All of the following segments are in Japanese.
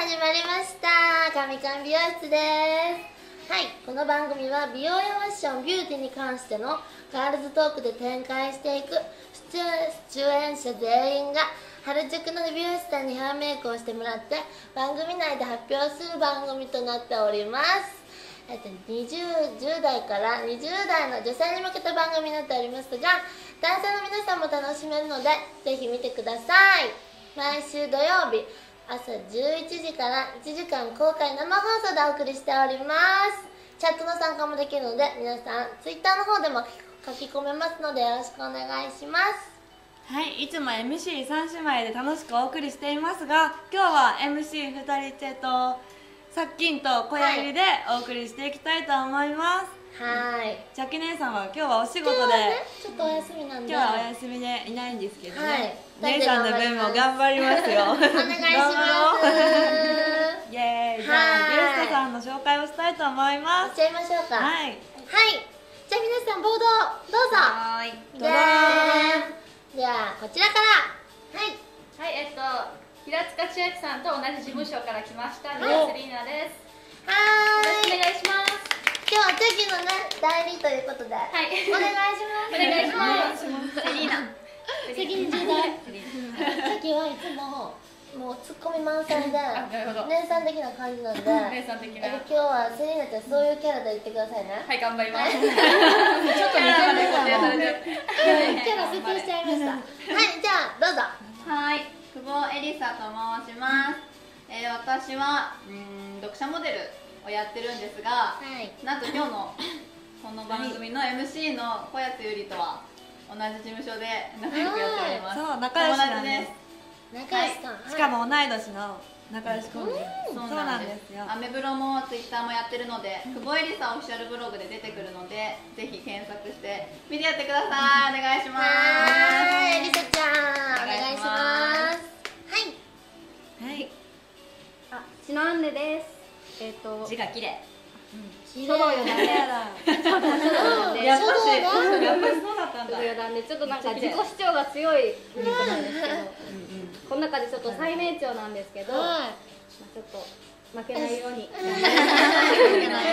始まりました。カミカン美容室です。はい、この番組は美容やファッション、ビューティーに関してのガールズトークで展開していく出演者全員が原宿の美容師さんにヘアメイクをしてもらって番組内で発表する番組となっております。10代から20代の女性に向けた番組になっておりますが、男性の皆さんも楽しめるのでぜひ見てください。毎週土曜日朝11時から1時間公開生放送でお送りしております。チャットの参加もできるので皆さんツイッターの方でも書き込めますのでよろしくお願いします。 はい、いつも MC3 姉妹で楽しくお送りしていますが、今日は MC2 人チェとさっきんと小屋入りでお送りしていきたいと思います。 はい、 チャキ姉さんは今日はお仕事で、 ちょっとお休みなんで今日はお休みでいないんですけどね、 はい、 姉さんの分も頑張りますよ。お願いします。イエーイ。じゃあゲストさんの紹介をしたいと思います。 しちゃいましょうか。 はい、 はい、じゃあ皆さんボードどうぞ。 はい、 どうぞ。じゃあこちらから。はいはい、平塚千秋さんと同じ事務所から来ました平瀬里奈です。 はよろしくお願いします。 今日はチェキのね代理ということで、はい、お願いします。 お願いします。セリーナ責任重大。チェキはいつももうツッコミ満載で姉さん的な感じなんで、 姉さん的な。 今日はセリーナちゃんそういうキャラで言ってくださいね。 はい、頑張ります。ちょっと似てるからキキャラ設定しちゃいました。はい、じゃあどうぞ。 はい、久保エリサと申します。私は読者モデルをやってるんですが、なんと今日のこの番組の MC の小谷ゆりとは同じ事務所で仲良くやっております。 そう、仲良しなんです。 仲良しさん。 しかも同い年の仲良しコンビ。 そうなんですよ。アメブロもツイッターもやってるので、久保エリサオフィシャルブログで出てくるので、ぜひ検索して見てやってください。お願いします。 はい、エリサちゃんお願いします。 はい。 あ、篠アンネです。 字が綺麗。 書道四段で、 やっぱりそうだったんだ。 四段でちょっとなんか自己主張が強いユニットなんですけど、この中でちょっと最年長なんですけど、まあちょっと負けないように負けないように頑張ります。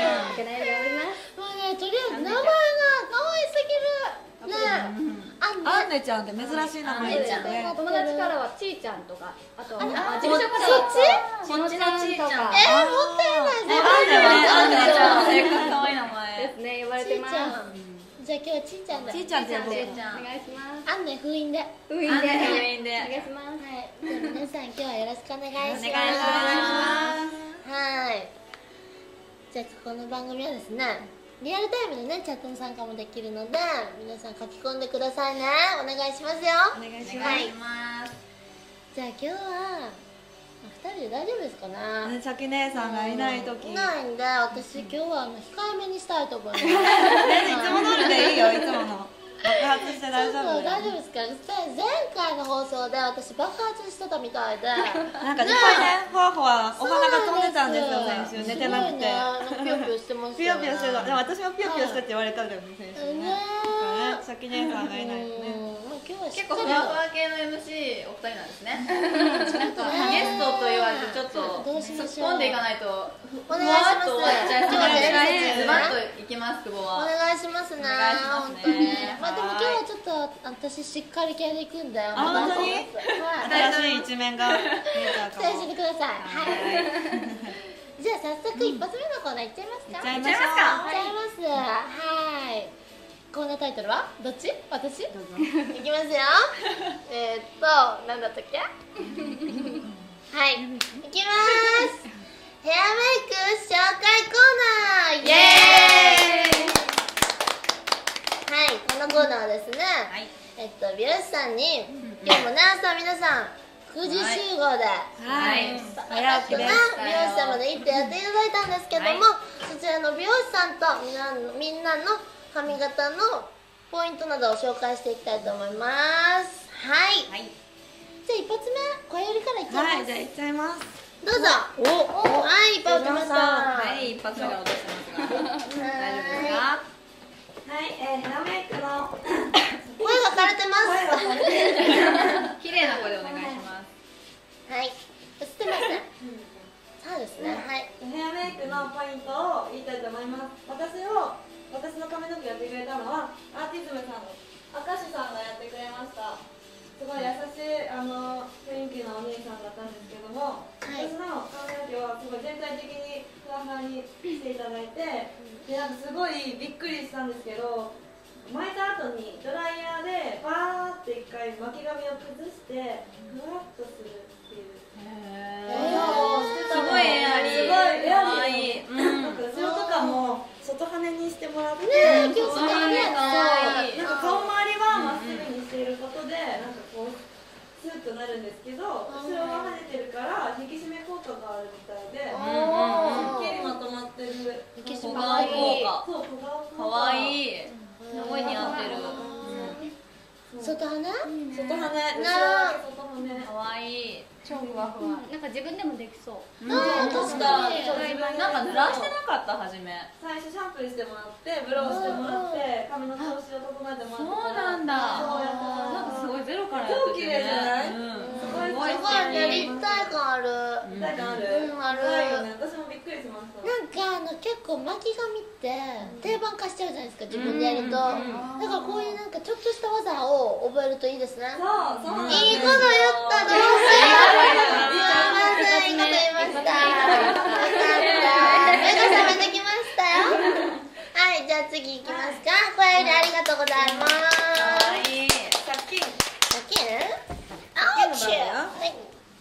もうね、とりあえず名前が可愛すぎる。ね、 アンネちゃんって珍しい名前ですよね。 友達からはちーちゃんとか、あと事務所からそっはち？ しのちゃんとか、 もったいない。 アンネちゃん、正解可愛い名前ですね、呼ばれてます。 じゃあ今日はちーちゃんだ。 ちーちゃんって呼ぼう。 お願いします。 アンネ封印で。 封印でお願いします。 はい、じゃあ皆さん今日はよろしくお願いします。 お願いします。 はい。じゃあこの番組はですね、リアルタイムでねチャットの参加もできるので皆さん書き込んでくださいね。お願いしますよ。 お願いします。じゃあ今日は2人で大丈夫ですかね。 ます。チャキ姉さんがいないとき。 いないんで私今日は控えめにしたいと思います。 いつも通りでいいよ、いつもの。爆発して大丈夫。 大丈夫ですか。前回の放送で私爆発してたみたいで、 なんかいっぱいね、ふわふわお花が飛んでたんですよ、先週。寝てなくて。 ピヨピヨしてますピヨピヨしてた。でも私もピヨピヨしてって言われたんだよね、先週ね。チャキ姉さんがいないとね。 結構ふわふわ系の MC お二人なんですね。なんかゲストと言われてちょっと突っ込んでいかないとふわっと終わっちゃいそうなので、ズバッといきます。久保はお願いしますね。本当に。まあでも今日はちょっと私しっかり系でいくんだよ。 本当に？新しい一面が見えちゃうかも。 期待してください。はい。じゃあ早速一発目のコーナーいっちゃいますか。 いっちゃいますか。 いっちゃいます。はい。コーナータイトルはどっち？私？いきますよ。なんだったっけ？はい。いきます。ヘアメイク紹介コーナー。イエーイ。はい、このコーナーはですね、美容師さんに今日もね朝皆さん9時集合で早くね美容師さんまで行ってやっていただいたんですけども、そちらの美容師さんとみんなの髪型のポイントなどを紹介していきたいと思います。はい、じゃあ一発目小よりからいっちゃいます。 はい、じゃあいっちゃいます。 どうぞ。はい、いっぱい落ちました。 はい、一発目から落としてますが大丈夫ですか？ はい、ヘアメイクの声が枯れてます。 綺麗な声でお願いします。 はい、映ってません。 います。私の髪の毛やってくれたのはアーティズムさんの明石さんがやってくれました。すごい優しい雰囲気のお兄さんだったんですけども、私の髪の毛はすごい全体的にふわふわにしていただいて、でなんかすごいびっくりしたんですけど、巻いた後にドライヤーでバーって一回巻き髪を崩してふわっとするっていう。 すごいエアリー、 すごいエアリー。 なんか後ろとかも外羽にしてもらって、 ねえ、気をつけてね。 なんか顔周りはまっすぐにしていることで、なんかこうスーッとなるんですけど、後ろは跳ねてるから引き締め効果があるみたいで、すっきりまとまってる。 小顔効果。 そう、小顔効果。 かわいい。すごい似合ってる。 外羽？ 外羽、後ろは外羽。 かわいい。 超ふわふわ。 なんか自分でもできそう。 確かに。 なんか濡らしてなかった初め。 最初シャンプーしてもらって、ブローしてもらって、髪の調子を整えてもらって。 そうなんだ。 そうやったなんかすごいゼロからやっててね。 超綺麗じゃない？ すすごいね、立体感ある。 立体感ある？ ある。 ないよね。私もびっくりしました。 なんか結構巻き髪って定番化しちゃうじゃないですか、自分でやると。だからこういうなんかちょっとした技を覚えるといいですね。 そう、そうなんです。 いいこと言った、上手。すいません、いいこと言いました。よかった。目が覚めてきましたよ。はい、じゃあ次行きますか。小屋入りありがとうございます。 かわいい。 借金？あ、オッケー。はい。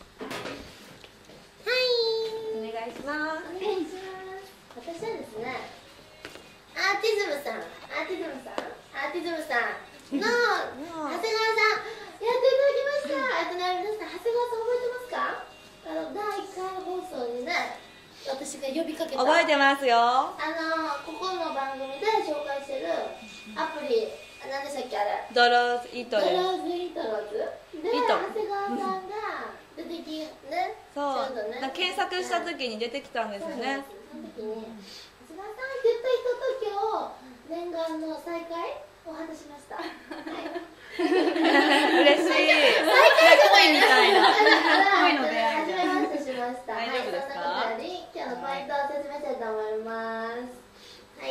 お願いします。 お願いします。私はですね、アーティズムさんの長谷川さんやっていただきました。皆さん長谷川さん覚えてますか？第1回放送にね、私が呼びかけた。 覚えてますよ。 ここの番組で紹介してるアプリ、何でしたっけあれ？ ドローズイートル。 ドローズイートローズで長谷川さんが出てきね。 そう。 ちゃんとね、 検索した時に出てきたんですよね。 その時に長谷川さんって言った人と今日念願の再会を果たしました。はい。 嬉しい。 恋みたいな。 恋の出会い。初めましてしました。 大丈夫ですか？ はい、そんなことより今日のポイントを説明したいと思います。はい。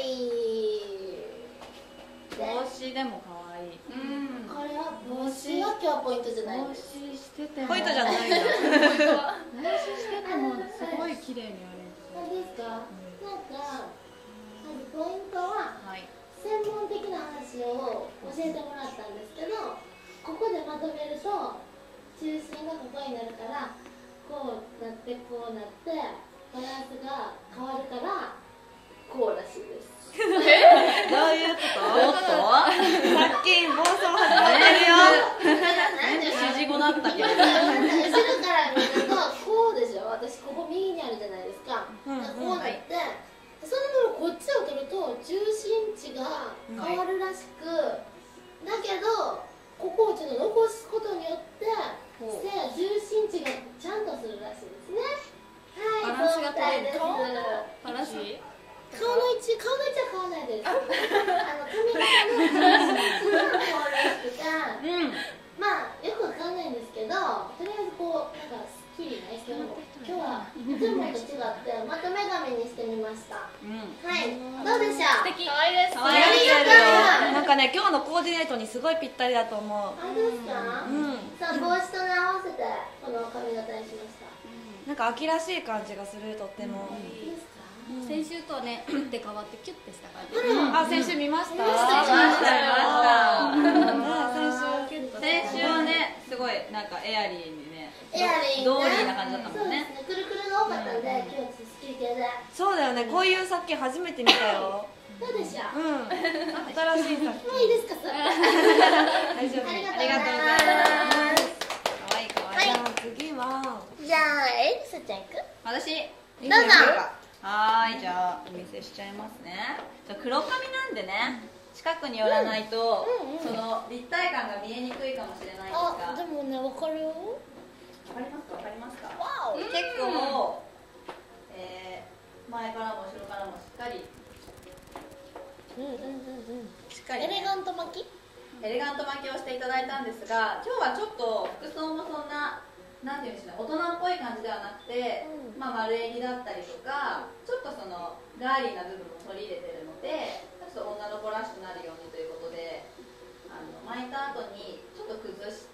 帽子でも可愛い。 これは帽子は今日ポイントじゃないです。 帽子しててもポイントじゃないんだ。 帽子しててもすごい綺麗にアレンジされてる。 何ですか？なんかまずポイントは。 はい。 専門的な話を教えてもらったんですけど、ここでまとめると中心がここになるからこうなってこうなってバランスが変わるからこうらしいです。 どういうこと？ おっと？ さっき暴走始まってるよ。 指示語だったけど。 後ろから見るとこうでしょ。私ここ右にあるじゃないですか。こうなって、そのままこっちを取ると重心値が変わるらしく、だけどここをちょっと残すことによって重心値がちゃんとするらしいですね。はい、 バランスが取れる。 そうみたいです。 バランス？ 顔の位置は変わらないです。髪型の重心が変わるらしくて、まあよくわかんないんですけど、とりあえずこうなんかすっきりね、今日はいつもと違ってまた女神にしてみました。はい、どうでしょう？ 素敵。可愛いです。 ありがとう。 なんかね、今日のコーディネートにすごいぴったりだと思う。 あれですか？さあ帽子とね合わせてこの髪型にしました。 なんか秋らしい感じがする、とっても。 いいですか？ 先週とはね、打って変わってキュッてした感じ。 あ、先週見ました。 見ました先週はね、すごいなんかエアリーにね、 エアリーね、 ドーリーな感じだったもんね。 そうですね、くるくるが多かったんで、今日スッキリ系で。 そうだよね、こういうさっき初めて見たよ。 どうでしょう？ 新しいさっき。 もういいですか？それ。 大丈夫。 ありがとうございます。 可愛い可愛い。 じゃあ次は。 じゃあエリサちゃん行く？ 私。 どうぞ。 はーい、じゃあお見せしちゃいますね。じゃあ黒髪なんでね、近くに寄らないと、その立体感が見えにくいかもしれないんですが。 でもね、わかるよ。 わかりますか？わかりますか？ わお。 結構、前からも後ろからもしっかり。しっかり、ね。 エレガント巻き？ エレガント巻きをしていただいたんですが、今日はちょっと服装もそんななんていうんでしょうね、大人っぽい感じではなくて、まあ、丸襟だったりとか、ちょっとそのガーリーな部分も取り入れてるので、ちょっと女の子らしくなるようにということで、巻いた後にちょっと崩して、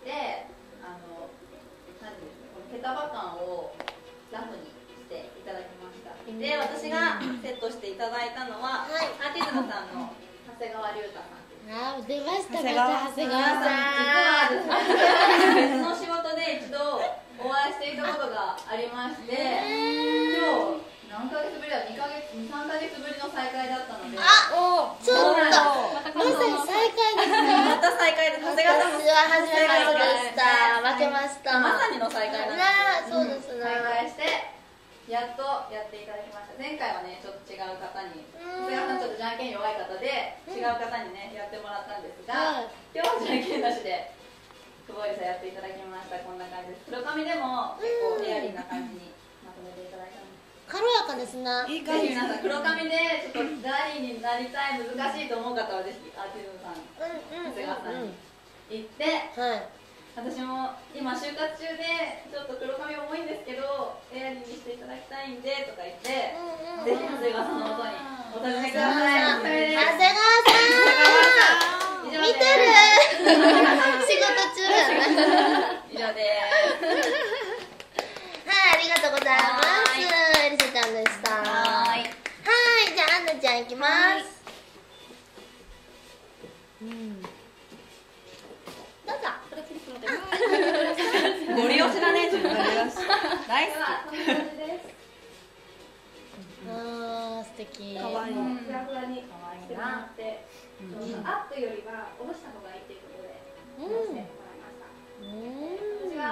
なんていうんですか、この毛束感をラフにしていただきました。で、私がセットしていただいたのは、アーティズムさんの長谷川龍太さん。 出ました、また長谷川さん。 実は別の仕事で一度お会いしていたことがありまして、今日何ヶ月ぶりだ、2、3ヶ月ぶりの再会だったので、 ちょっとまさに再会ですね。 また再会で、長谷川さんも私は初めましてでした。負けました。 まさにの再会なんです。 そうですね。 再会してやっとやっていただきました。前回はね、ちょっと違う方に、長谷川さんちょっとじゃんけん弱い方で、違う方にね、やってもらったんですが、今日はじゃんけんなしで、久保井さんやっていただきました。こんな感じです。黒髪でも結構ヘアリーな感じにまとめていただいたので。 軽やかですね。 ぜひ皆さん、黒髪でちょっとダーリーになりたい、難しいと思う方はぜひアーティズムさん、長谷川さんに行って、私も今就活中でちょっと黒髪重いんですけどエアリーにしていただきたいんでとか言って、ぜひ長谷川さんのもとにお尋ねください。長谷川さん見てる仕事中やな。 以上ですはい、ありがとうございます。エリサちゃんでした。はい、じゃあアンナちゃんいきます。どうぞ。 ゴリ押しだね、自分が大好き。 素敵。 かわいい。ふわふわにしてもらって、アップよりは下ろした方がいいということで下ろしてもらいました。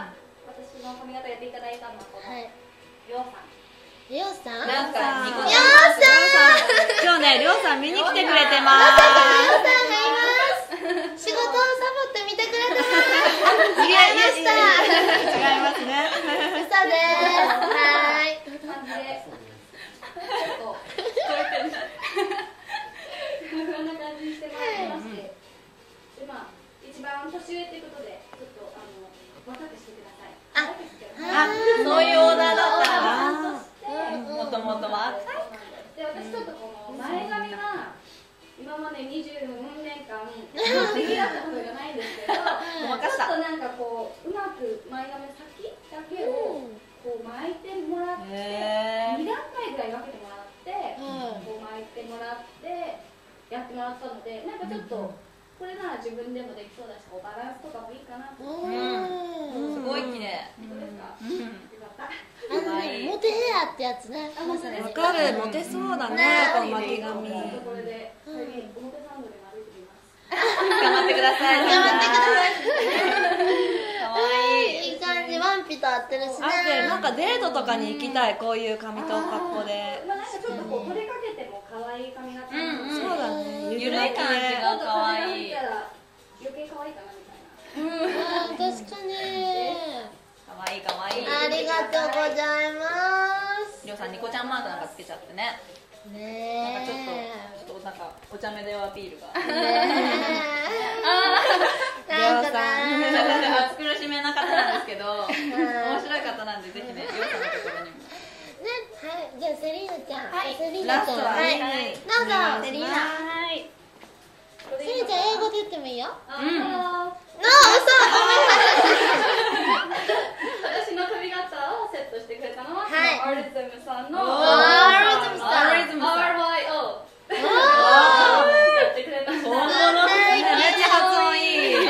私の髪型やっていただいたのはこのりょうさん。 りょうさん。 なんかりょうさん。 今日ね、りょうさん見に来てくれてます。 りょうさんがいます。仕事をサボって見てくれてます。違いました。 違いますね。 嘘です。はい。 感じで、ちょっとふわふわな感じにしてもらいまして、でまあ一番年上っていうことでちょっと若くしてください。若くしてください。 そういうオーダーだったら。そしてもともとはで私ちょっとこの前髪が今まで20年間完璧だったことがないんですけど、ちょっとなんかこううまく前髪先だけをこう巻いてもらって、2段階ぐらい分けてもらって、こう巻いてもらってやってもらったので、なんかちょっとこれなら自分でもできそうだし、こうバランスとかもいいかなと思って。 すごい綺麗。 どうですか？よかった。 モテヘアってやつね。 わかる、モテそうだね、この巻き髪。 これで表参道で歩いてみます。 頑張ってください。 頑張ってください。 可愛い。 いい感じ、ワンピと合ってるしね。 合ってる、なんかデートとかに行きたい、こういう髪と格好で。 まあなんかちょっとこう取れかけても可愛い髪型。 そうだね、 ゆるい感じが可愛い。 余計可愛いかなみたいな。 確かに。 可愛い可愛い。 ありがとうございます。 りょうさんニコちゃんマークなんかつけちゃってね。なんかちょっとなんかお茶目でアピールが。 なんかな。 暑苦しめな方なんですけど、面白い方なんでぜひね、りょうさんのところにも。 ね、はい、じゃあセリーナちゃん。セリーラスナちゃん。 トはね、 どうぞ。 セリーナ。 セリーナちゃん英語で言ってもいいよ。 私の髪型をセットしてくれたのは、アーリズムさんのRYO やってくれました。 めっちゃ発音いい。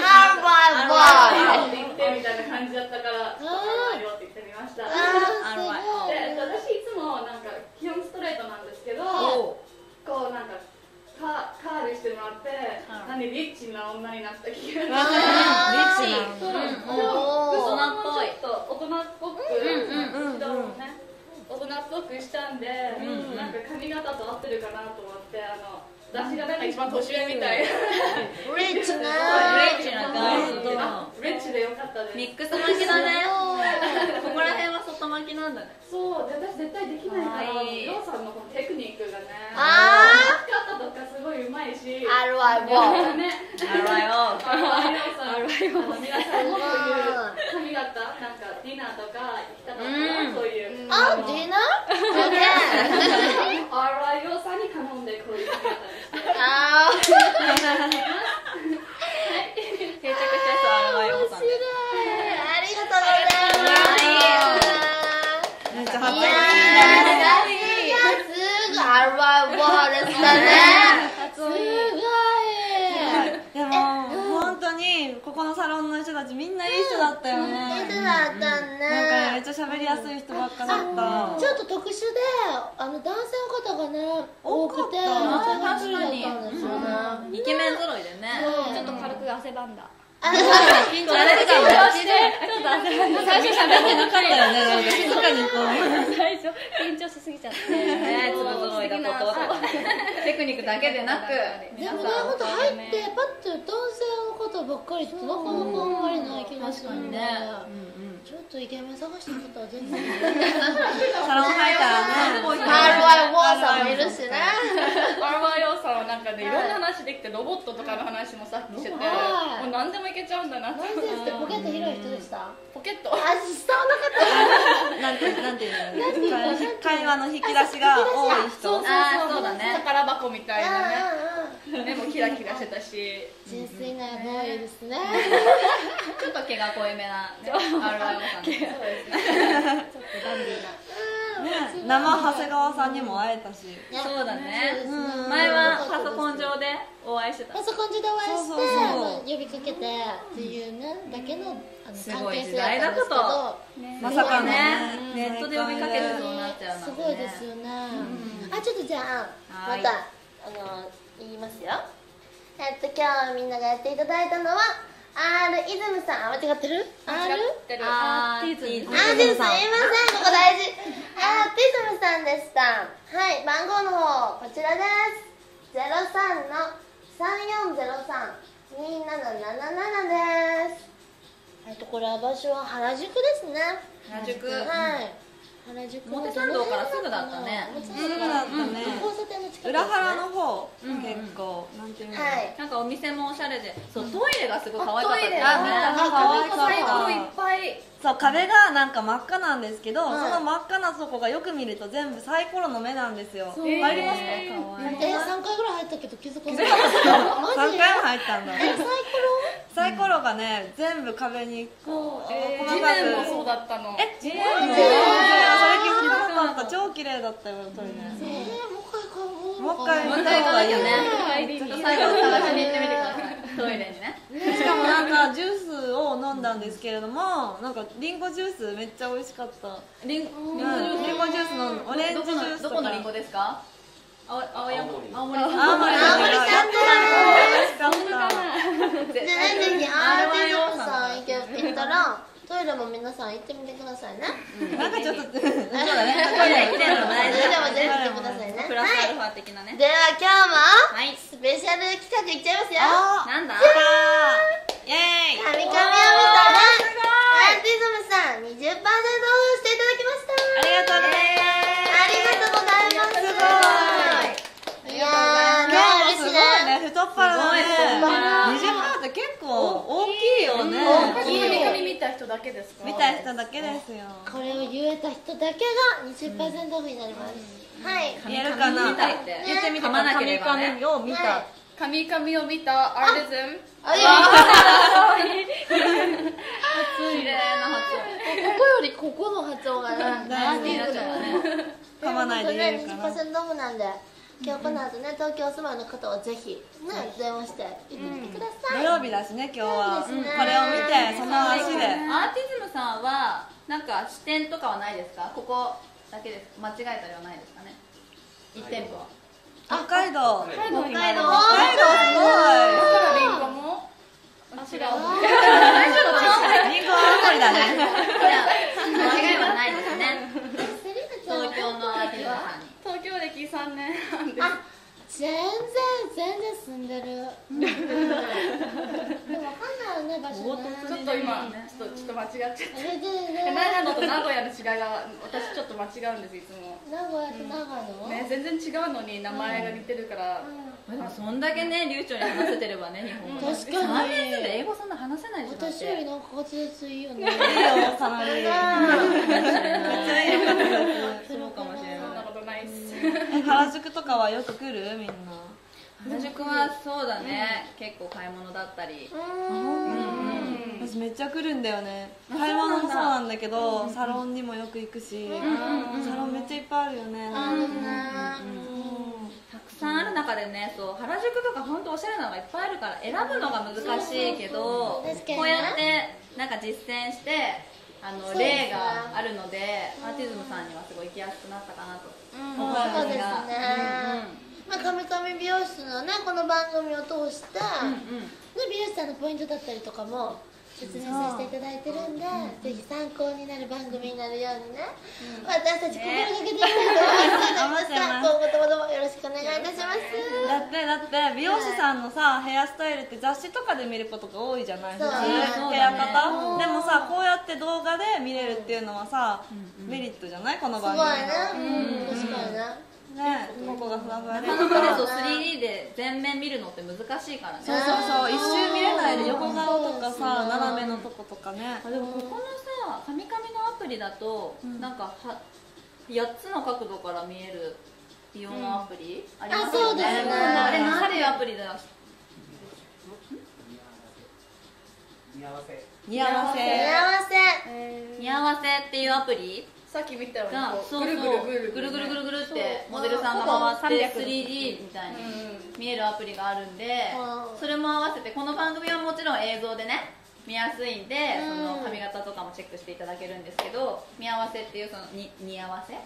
って言ってみたいな感じだったから、ちょっとRYOって言ってみました。で、私いつもなんか基本ストレートなんですけど、こうなんかカールしてもらって、リッチな女になった気がして、 リッチな大人っぽい、ちょっと大人っぽく、大人っぽくしたんで、なんか髪型と合ってるかなと思って、私がなんか一番年上みたいな。 リッチな。 リッチでよかったです。 ミックス巻きだね。ここら辺は外巻きなんだね。 そう、私絶対できないから、りょうさんのこのテクニックがね、 あ使ったとかすごいうまいし、 RYO。 ね、 RYO。 皆さんもこういう髪だった？なんかディナーとか行きたかったな、そういう。 あ、ディナー？ RYO さんに頼んでこういう姿にして。 あー、 定着したやつはあれはよさんで。 ありがとうございます。 めっちゃいやハッピー。 ー、すごい、あらわですね。すごい。 でも本当にここのサロンの人たちみんないい人だったよね。 いい人だったなんかね、めっね。 ちゃ喋りやすい人ばっかだった。 ちょっと特殊で、男性の方がね、多くて、めっちゃハッピーだったんですよね。 イケメン揃いでね。 ちょっと軽く汗ばんだ。 緊張してたんだよ。最初喋ってなかったよね。なんか静かにこう。 最初緊張しすぎちゃって。 ね、粒揃いだこととかね。テクニックだけでなく、 でもね、ほんと入ってパッと男性の方ばっかりってなかなかあんまりない気がするので、ちょっとイケメン探してる方は全然サロン入ったらね。 RY ウォーさんもいるしね。 RYO さんはなんかね、いろんな話できて、ロボットとかの話もさっきしてて、もう何でもいけちゃうんだなって。 何ですってポケット広い人でした？ ポケット。 あ、伝わなかった。 なんていうの？会話の引き出しが多い人。 そうだね。宝箱みたいなね。 うんうん。 目もキラキラしてたし。 純粋なボーイですね。 ちょっと毛が濃いめな、ね、RYO さんで。 ちょっとダンディーな。 生長谷川さんにも会えたし。 そうだね。前はパソコン上でお会いしてた。 パソコン上でお会いしてそう呼びかけてっていうねだけのすごい関係性時代だだったんですけど、 まさかのね、 ね。 ネットで呼びかけるそうなっちゃうなんてね。 すごいですよね。あ、ちょっとじゃあまた言いますよ。今日みんながやっていただいたのはR イズムさん。間違ってる？ R？ あー、 すいません、ここ大事。ティズムさんでした。はい、番号の方こちらです。03-3403-2777です。これは場所は原宿ですね。 原宿。 はい。原宿の表参道からすぐだったね。 表すぐだったね。 交差点の近くですね。 裏原の方、結構なんていうの。 はい。 なんかお店もおしゃれで、そうトイレがすごい可愛かったですよね。 可愛かった。 いっぱい。 そう、壁がなんか真っ赤なんですけど、その真っ赤なとこがよく見ると全部サイコロの目なんですよ。入りますか？可愛い。 3回ぐらい入ったけど気づかなかった。 3回も入ったんだ。 サイコロ？ サイコロがね、全部壁にこう地面もそうだったの。 地面もそれ気づかなかった。超綺麗だったよ、それね。もう一回がいいね。 ちょっと最後探しに行ってみてください。トイレにね。 しかもなんかジュースを飲んだんですけれども、なんかリンゴジュースめっちゃ美味しかった。リンゴジュースのオレンジジュースとか。 どこのリンゴですか？青森さん。 青森さんぜひアーティズムさん行ったらトイレも皆さん行ってみてくださいね。 なんかちょっとそうだね。トイレ行ってんの大事。 トイレもぜひ行ってくださいね。 プラスアルファ的なね。 では今日もスペシャル企画いっちゃいますよ。 なんだ？ イエーイ。 神々を見たらアーティズムさん 20% オフしていただきました。 ありがとうございます。 ありがとうございます。すごい。いやーね、 すごいね、太っ腹だね。20%って結構大きいよね。 神々見た人だけですか？ 見た人だけですよ。 これを言えた人だけが 20% オフになります。はい。 言えるかな？言ってみて。神々を見た。 神々を見たアーティズム。 綺麗な発音。 ここよりここの発音がね、 アーティズムね。噛まないで言えるかな。 20% オフなんで、今日この後ね、東京お住まいの方はぜひね、電話して行ってみてください。 土曜日だしね、今日は。こそうですねれを見て、その足で。 アーティズムさんはなんか支店とかはないですか？ここだけです。間違えたりはないですかね？1店舗は。 北海道。 北海道すごい。 だからリンゴも。違う。 リンゴ青森だね。 間違いはないですね。東京のアーティズムさんに。 東京歴3年半です。 全然住んでる。でもわかんないよね、場所ね。 ちょっと今ちょっと間違っちゃって、長野と名古屋の違いが私ちょっと間違うんです、いつも。 名古屋と長野ね、全然違うのに名前が似てるから。 でもそんだけね流暢に話せてればね、日本語。 確かに。 3年生で英語そんな話せないでしょ。 私よりなんか滑舌いいよね。 いいよ、かなり。 そうかもしれない。 そんなことないっす。 原宿とかはよく来るみんな。 原宿はそうだね、結構買い物だったり。 私めっちゃ来るんだよね。買い物もそうなんだけど、サロンにもよく行くし、サロンめっちゃいっぱいあるよね。 たくさんある中でね、そう原宿とか本当おしゃれなのがいっぱいあるから選ぶのが難しいけど、こうやってなんか実践して例があるので、アーティズムさんにはすごい行きやすくなったかなと思いますが。 そうですね。まあ、カミカミ美容室のね、この番組を通して、ね、美容師さんのポイントだったりとかも説明させていただいてるんで、ぜひ参考になる番組になるようにね、私たち心がけていきたいと思います。今後ともどもよろしくお願いいたします。 だって美容師さんのさ、ヘアスタイルって雑誌とかで見ることが多いじゃない。 そうヘア方でもさ、こうやって動画で見れるっていうのはさ、メリットじゃない、この番組の。 すごいね。確かにね。 ね、ここがふわふわで。 なかなかね、3D で全面見るのって難しいからね。 そう一周見れないで、横顔とかさ、斜めのとことかね。 でもここのさ、カミカミのアプリだと、なんか8つの角度から見える美容のアプリありますよね。あれなんていうアプリだよ。 似合わせっていうアプリさっき見たよね、 が、そうそう、ぐるぐるってモデルさんが回って 3D みたいに見えるアプリがあるんで、それも合わせて、この番組はもちろん映像でね見やすいんで、その髪型とかもチェックしていただけるんですけど、見合わせっていう、その似合わせ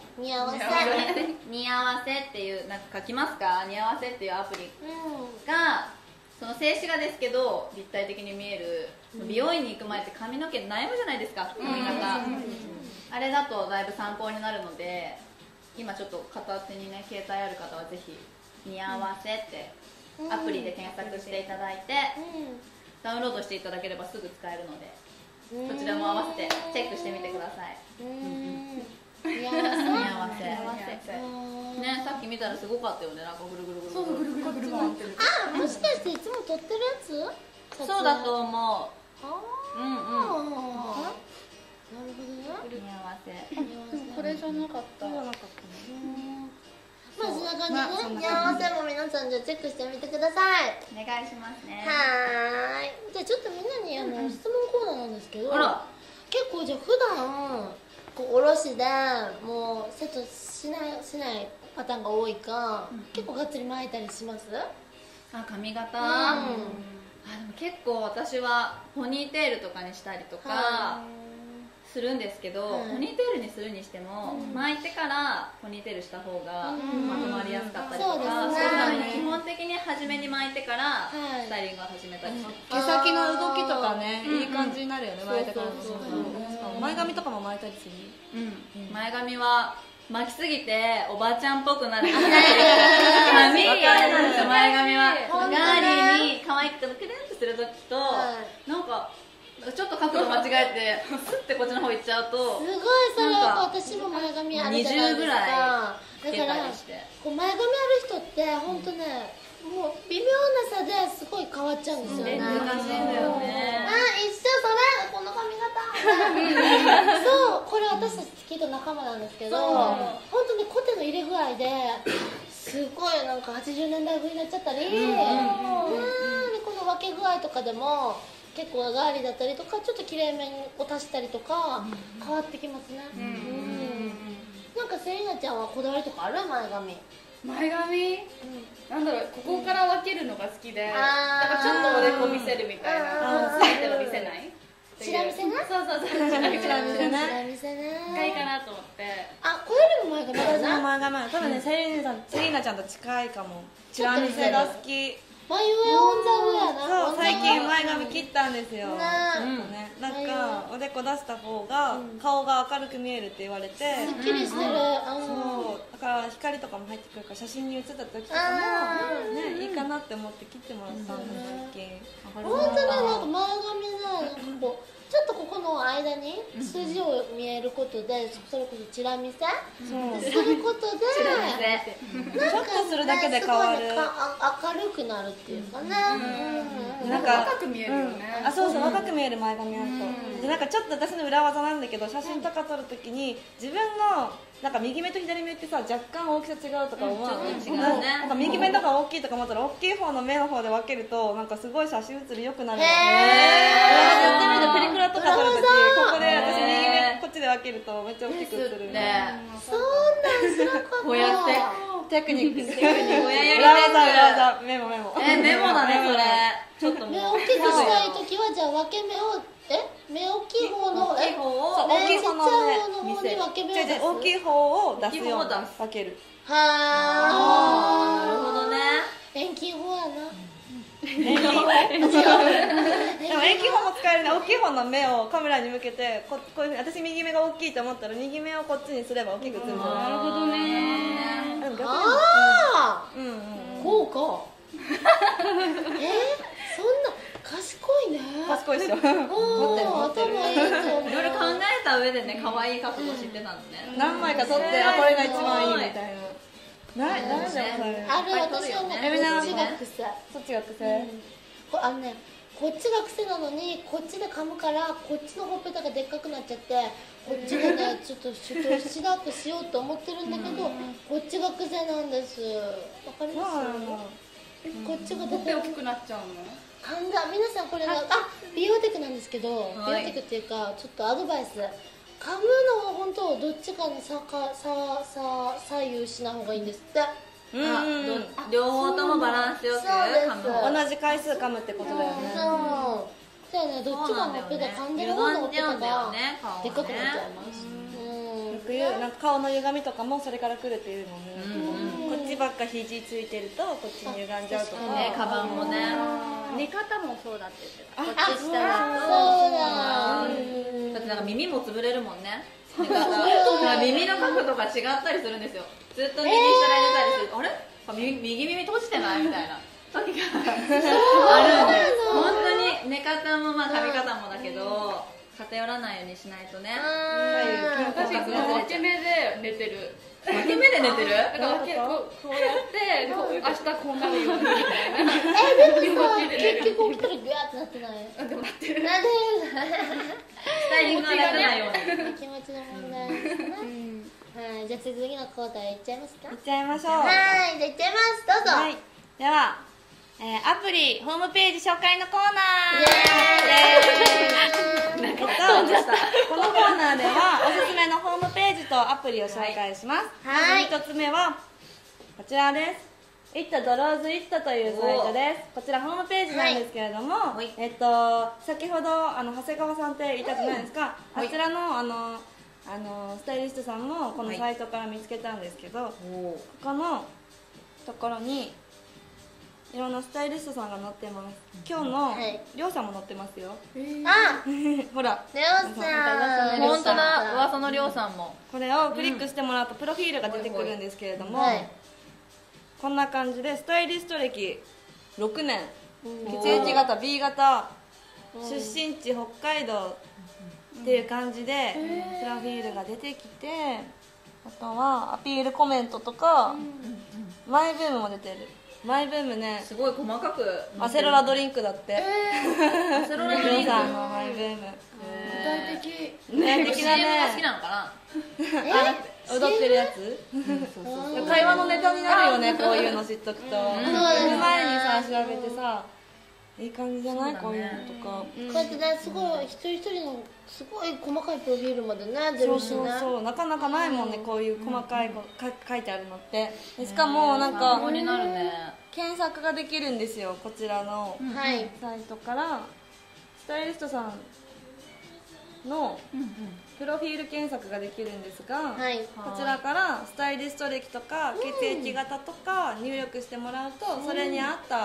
っていう、なんか書きますか、似合わせっていうアプリが、その静止画ですけど立体的に見える。美容院に行く前って髪の毛悩むじゃないですか、髪型。あれだとだいぶ参考になるので、今ちょっと片手にね携帯ある方はぜひ似合わせってアプリで検索していただいて、ダウンロードしていただければすぐ使えるので、そちらも合わせてチェックしてみてください。似合わせね、さっき見たらすごかったよね、なんかぐるぐるぐるぐる。 あ、もしかしていつも撮ってるやつ？ そうだと思う。 なるほどね。 似合わせ。 これじゃなかった。 まあそんな感じでね、似合わせも皆さんじゃあチェックしてみてください。 お願いしますね。 はーい。じゃあちょっとみんなに質問コーナーなんですけど、 あら、 結構じゃあ普段こうおろしでもうセットしないパターンが多いか、結構がっつり巻いたりします？ あ、髪型。でも結構私はポニーテールとかにしたりとかするんですけど、ポニーテールにするにしても、巻いてからポニーテールした方がまとまりやすかったりとか、そういうために基本的に初めに巻いてからスタイリングを始めたりします。 毛先の動きとかね、いい感じになるよね、巻いてからの。前髪とかも巻いたりする？ 前髪は巻きすぎておばあちゃんっぽくなる髪前髪はガーリーに可愛くてクルンってするときと、なんかちょっと角度間違えてスッてこっちの方行っちゃうと、 すごいそれは私も前髪あるじゃないですか。20ぐらいつけたりして、 こう前髪ある人って本当ね、もう微妙な差ですごい変わっちゃうんですよね。 難しいんだよね。 一緒それ、この髪型そう、これ私たちきっと仲間なんですけど、本当にコテの入れ具合ですごいなんか80年代風になっちゃったり、この分け具合とかでも結構ガーリーだったりとか、ちょっときれいめを足したりとか変わってきますね。なんかセリナちゃんはこだわりとかある？前髪なんだろう、ここから分けるのが好きで、なんかちょっとおでこ見せるみたいな、全てを見せない、 チラ見せな、 そうチラ見せねがいいかなと思って。 あ、これよりも前髪あるな。 多分ね、セリーナちゃんと近いかも。チラ見せが好き。 眉絵オンザウェアな。 そう、最近前髪切ったんですよ。 ねなんかおでこ出した方が顔が明るく見えるって言われて、 すっきりしてる。 そうだから光とかも入ってくるから写真に写った時とかもねいいかなって思って切ってもらったんです最近。 本当ね、なんか前髪ね、なんかこうちょっとここの間に筋を見えることで、それこそチラ見せすることで、 ちょっとするだけで変わる。 すごいね明るくなるっていうかね。 なんか若く見えるよね。 あ、そうそう、若く見える前髪あると。でなんかちょっと私の裏技なんだけど、写真とか撮るときに自分のなんか右目と左目ってさ、若干大きさ違うとか思わない？ 違うね。 なんか右目とか大きいとか思ったら、大きい方の目の方で分けるとなんかすごい写真写り良くなるの。やってみるとプリクラとか撮るとき、ここで私右目こっちで分けるとめっちゃ大きく写る。 そうなん知らなかった。 こうやってテクニック。 親やり裏技メモ。 メモだねそれ。ちょっと目を大きくしたいときはじゃあ分け目を目大きい方の大きい方を大きい方のちっちゃい方の方に分け目を出す。 大きい方を出すように分ける。 はあ。 なるほどね。 遠近法やな。 でも遠近法も使えるね。大きい方の目をカメラに向けてこういうふうに、私右目が大きいと思ったら右目をこっちにすれば大きく映るんじゃない？ なるほどね。 でも逆にああ。こうか。そんな賢いね。 賢いでしょ。 おお、頭いいと思う。 いろいろ考えた上でね、可愛い角度知ってたのね。 何枚か撮って、あ、これが一番いいみたいな。誰だよそれ。 ある、私はね、こっちが癖。 そっちが癖。 こっちが癖なのに、こっちで噛むからこっちのほっぺたがでっかくなっちゃって、こっちでね、ちょっとシュッとしようと思ってるんだけど、こっちが癖なんです。わかります？こっちがほっぺ大きくなっちゃうの？ 神田、皆さんこれが美容テクなんですけど、美容テクっていうかちょっとアドバイス、噛むのは本当どっちかに左右しない方がいいんですって。 両方ともバランスよく噛む。 同じ回数噛むってことだよね。 そうじゃあね、どっちがほっぺた噛んでる方のほっぺたがでっかくなっちゃいます。 なんか顔の歪みとかもそれから来るっていうのね。こっちばっか肘ついてるとこっちに歪んじゃうとかね、カバンもね。 寝方もそうだって言ってた。 こっち下がそうだ。 だってなんか耳も潰れるもんね。寝方耳の角度が違ったりするんですよ。ずっと右下で寝たりする。あれ？右耳閉じてないみたいな時があるんです。本当に寝方もまあ髪型もだけど偏らないようにしないとね。 私いつも分け目で寝てる。 分け目で寝てる？ だからこうやって明日こうなるようにみたいな。 でもさ、結局起きたらグワーってなってない？ でもなってる。 なんで？ スタイリングが楽なように。 気持ちの問題ですね。はい、じゃあ次のコーナーいっちゃいますか？ いっちゃいましょう。 はい、じゃあいっちゃいます。どうぞ。 はい。ではアプリホームページ紹介のコーナー。このコーナーではおすすめのホームページとアプリを紹介します。 はい。 まず1つ目はこちらです。It Draws It というサイトです。こちらホームページなんですけれども、先ほど長谷川さんっていたじゃないですか。あちらのスタイリストさんもこのサイトから見つけたんですけど、ここのところにいろんなスタイリストさんが載ってます。今日のりょうさんも載ってますよ。 あ、 ほらりょうさん。 本当だ、噂のりょうさんも。 これをクリックしてもらうとプロフィールが出てくるんですけれども、こんな感じでスタイリスト歴6年、血液型 B 型、出身地北海道っていう感じでプロフィールが出てきて、あとはアピールコメントとかマイブームも出てる。マイブームね、 すごい細かく。 アセロラドリンクだって。 アセロラドリンクさんのマイブーム。 具体的。 具体的だね。 CM が好きなのかな。 踊ってるやつ。会話のネタになるよね、こういうの知っとくと。行く前にさ、調べてさ、いい感じじゃない？こういうのとか。 こうやってね、すごい一人一人のすごい細かいプロフィールまでね出るしね。 そうなかなかないもんね、こういう細かい書いてあるのって。しかもなんか検索ができるんですよ、こちらのサイトからスタイリストさんのプロフィール検索ができるんですが、こちらからスタイリスト歴とか血液型とか入力してもらうと、それに合ったス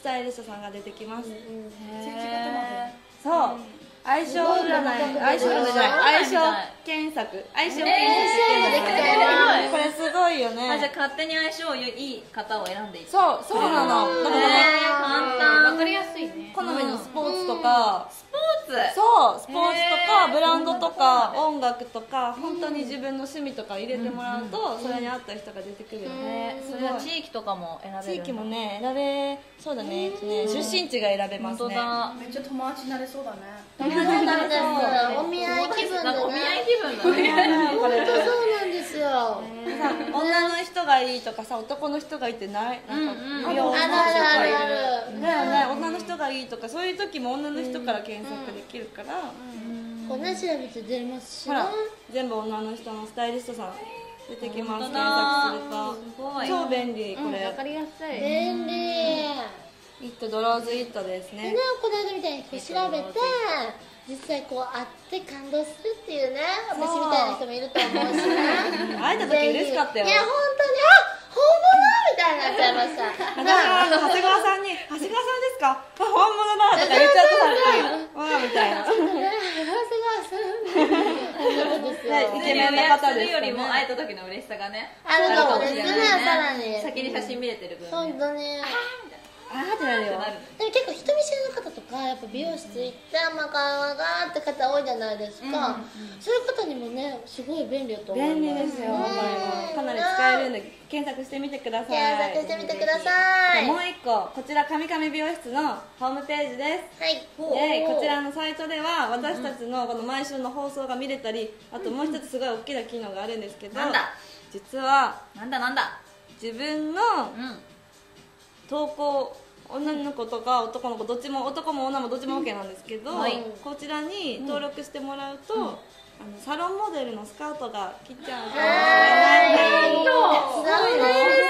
タイリストさんが出てきます。 そそう、相性占い、相性検索っていうのこれすごいよね。 じゃあ勝手に相性いい方を選んでいい。 そうなの。 簡単。 わかりやすいね。 好みのスポーツとか、 そうスポーツとかブランドとか音楽とか、本当に自分の趣味とか入れてもらうと、それに合った人が出てくるよね。 それは地域とかも選べる。 地域もね、選べそうだね。出身地が選べますね。 めっちゃ友達になれそうだね。 お見合い気分だね。 お見合い気分だね。 本当そうなんですよ。 女の人がいいとかさ、男の人がいいってない？なんかあるだよね。女の人がいいとか、そういう時も女の人から検索できるから、 こんな調べて出ますし、 ほら全部女の人のスタイリストさん出てきます。検索すると超便利。これわかりやすい。 便利。 イットドローズイットですね。 でね、この間みたいに調べて実際こう会って感動するっていうね、私みたいな人もいると思うしね。 会えた時嬉しかったよ。 いや本当に本物みたいになっちゃいました。 長谷川さんに長谷川さんですか？本物だとか言っちゃったらみたいな。 長谷川さんですよ。 イケメンな方ですよりも会えた時の嬉しさがねあるかもですね。さらに先に写真見れてる分本当に。 あーってなるよ。 でも結構人見知りの方とかやっぱ美容室行って会話がって方多いじゃないですか。そういう方にもねすごい便利だと思います。 便利ですよ。これかなり使えるんで検索してみてください。 検索してみてください。 もう一個こちらカミカミ美容室のホームページです。 はい。 こちらのサイトでは私たちのこの毎週の放送が見れたり、あともう一つすごい大きな機能があるんですけど、実は自分の投稿、女の子とか男の子どっちも、男も女もどっちも OK なんですけど、こちらに登録してもらうと、サロンモデルのスカウトが来ちゃうかもしれない。 すごい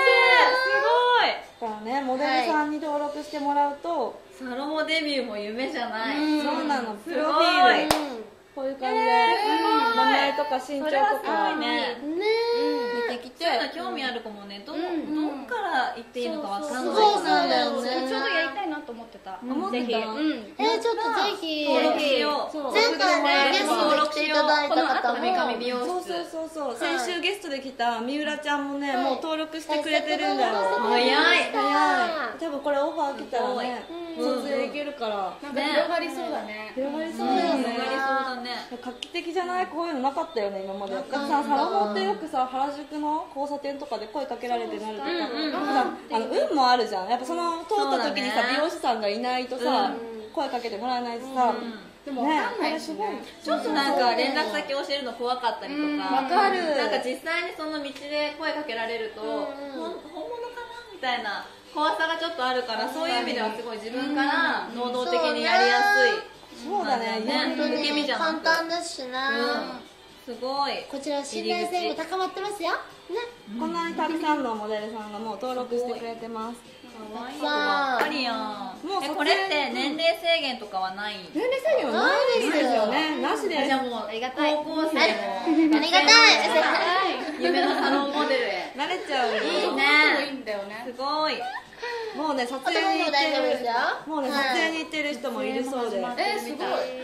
だからね、モデルさんに登録してもらうと、 サロモデビューも夢じゃない。 そうなの、プロフィールこういう感じで名前とか身長とか出てきて、 興味ある子もね、どっから行っていいのかわかんない。 そうなんだよね。 ちょうどやりたいなと思ってた。 ぜひちょっとぜひ登録しよう。 前回ねゲストで来ていただいた方もそう先週ゲストで来た三浦ちゃんもね、もう登録してくれてるんだよ。 早い。 多分これオファー来たらね撮影できるから、 なんか広がりそうだね。 広がりそうだよね。画期的じゃない？こういうのなかったよね今まで。だってさ、サロモってよくさ、原宿の交差点とかで声かけられてなるとか、運もあるじゃん。やっぱその通った時にさ、美容師さんがいないとさ、声かけてもらえないしさ、 でも分かんないしね。 ちょっとなんか連絡先教えるの怖かったりとか、 わかる。 なんか実際にその道で声かけられると、本物かなみたいな怖さがちょっとあるから、そういう意味ではすごい自分から能動的にやりやすい。 そうだね。 本当に簡単ですしね。 すごい。 こちら信頼性も高まってますよ。ね。 こんなにたくさんのモデルさんがもう登録してくれてます。 ばっかりやん。これって年齢制限とかはない？ 年齢制限はないですよね。なしです。 じゃあもうありがたい。 高校生もありがたい。 夢のサロンモデルへ慣れちゃうよ。 いいね。 いいんだよね。 すごい。 もうね、撮影に行ってるもうね、撮影に行ってる人もいるそうで。 すごい。 すごい。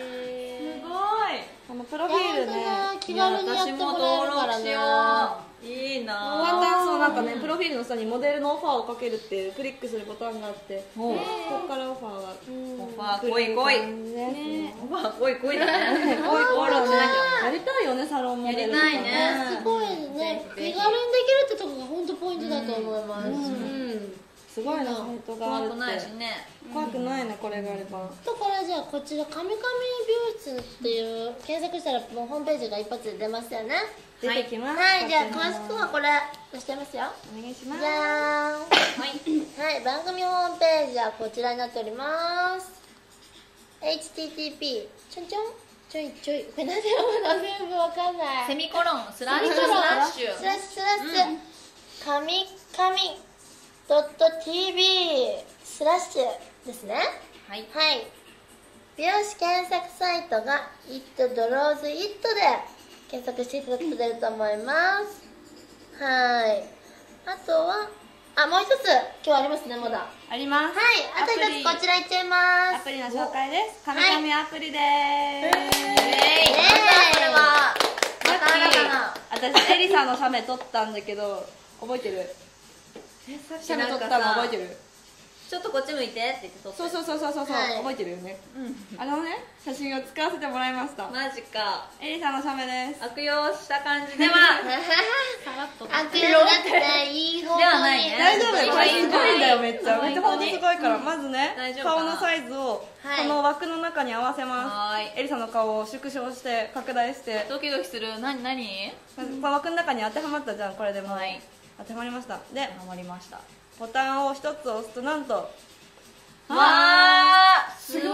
このプロフィールね、 気軽にやってもらえるからね。 いいな簡単そう。なんかね、プロフィールの下にモデルのオファーをかけるっていうクリックするボタンがあって、ここからオファーがオファー来い来い。オファー来い来いだね。 こういうコーラね、やりたいよね、サロンモデル。 やりたいね。 すごいね、気軽にできるってとこが本当ポイントだと思います。 すごいな、サイトがあるって。 怖くないしね。 怖くないね、これがあれば。 とこれじゃあこちらカミカミ美容室っていう検索したらもうホームページが一発で出ますよね。 出てきます。 はい、じゃあ詳しくはこれ押してますよ。 お願いします。 じゃーん。はい、番組ホームページはこちらになっております。http ちょんちょんちょいちょい、これ何で読むの全部わかんない。 セミコロンスラッシュスラッシュスラッシュスラッシュかみかみ.tv スラッシュですね。 はい。 美容師検索サイトが It Draws It で検索していただくと出ると思います。はい。あとはあ、もう一つ今日ありますね、まだ。 あります。 はい、あと一つこちらいっちゃいます。 アプリの紹介です。神々アプリでーす。 これはまた新たな私エリさんの写メ撮ったんだけど覚えてる？写メ撮ったの覚えてる？ ちょっとこっち向いてって言って撮ってそう、 はい覚えてるよね。あのね、写真を使わせてもらいました。 マジか。 エリさんの写メです。 悪用した感じでは悪用だっていい方向にではないね大丈夫だよ、これすごいんだよ、めっちゃ。 本当にめっちゃほんとすごいから。まずね大丈夫かな顔のサイズをこの枠の中に合わせまはーいす。エリさんの顔を縮小して拡大してドキドキする。何この枠の中に当てはまったじゃん。これでもうはい当てはまりました。でハマりました。 ボタンを一つ押すとなんとわーすごい。変身してる。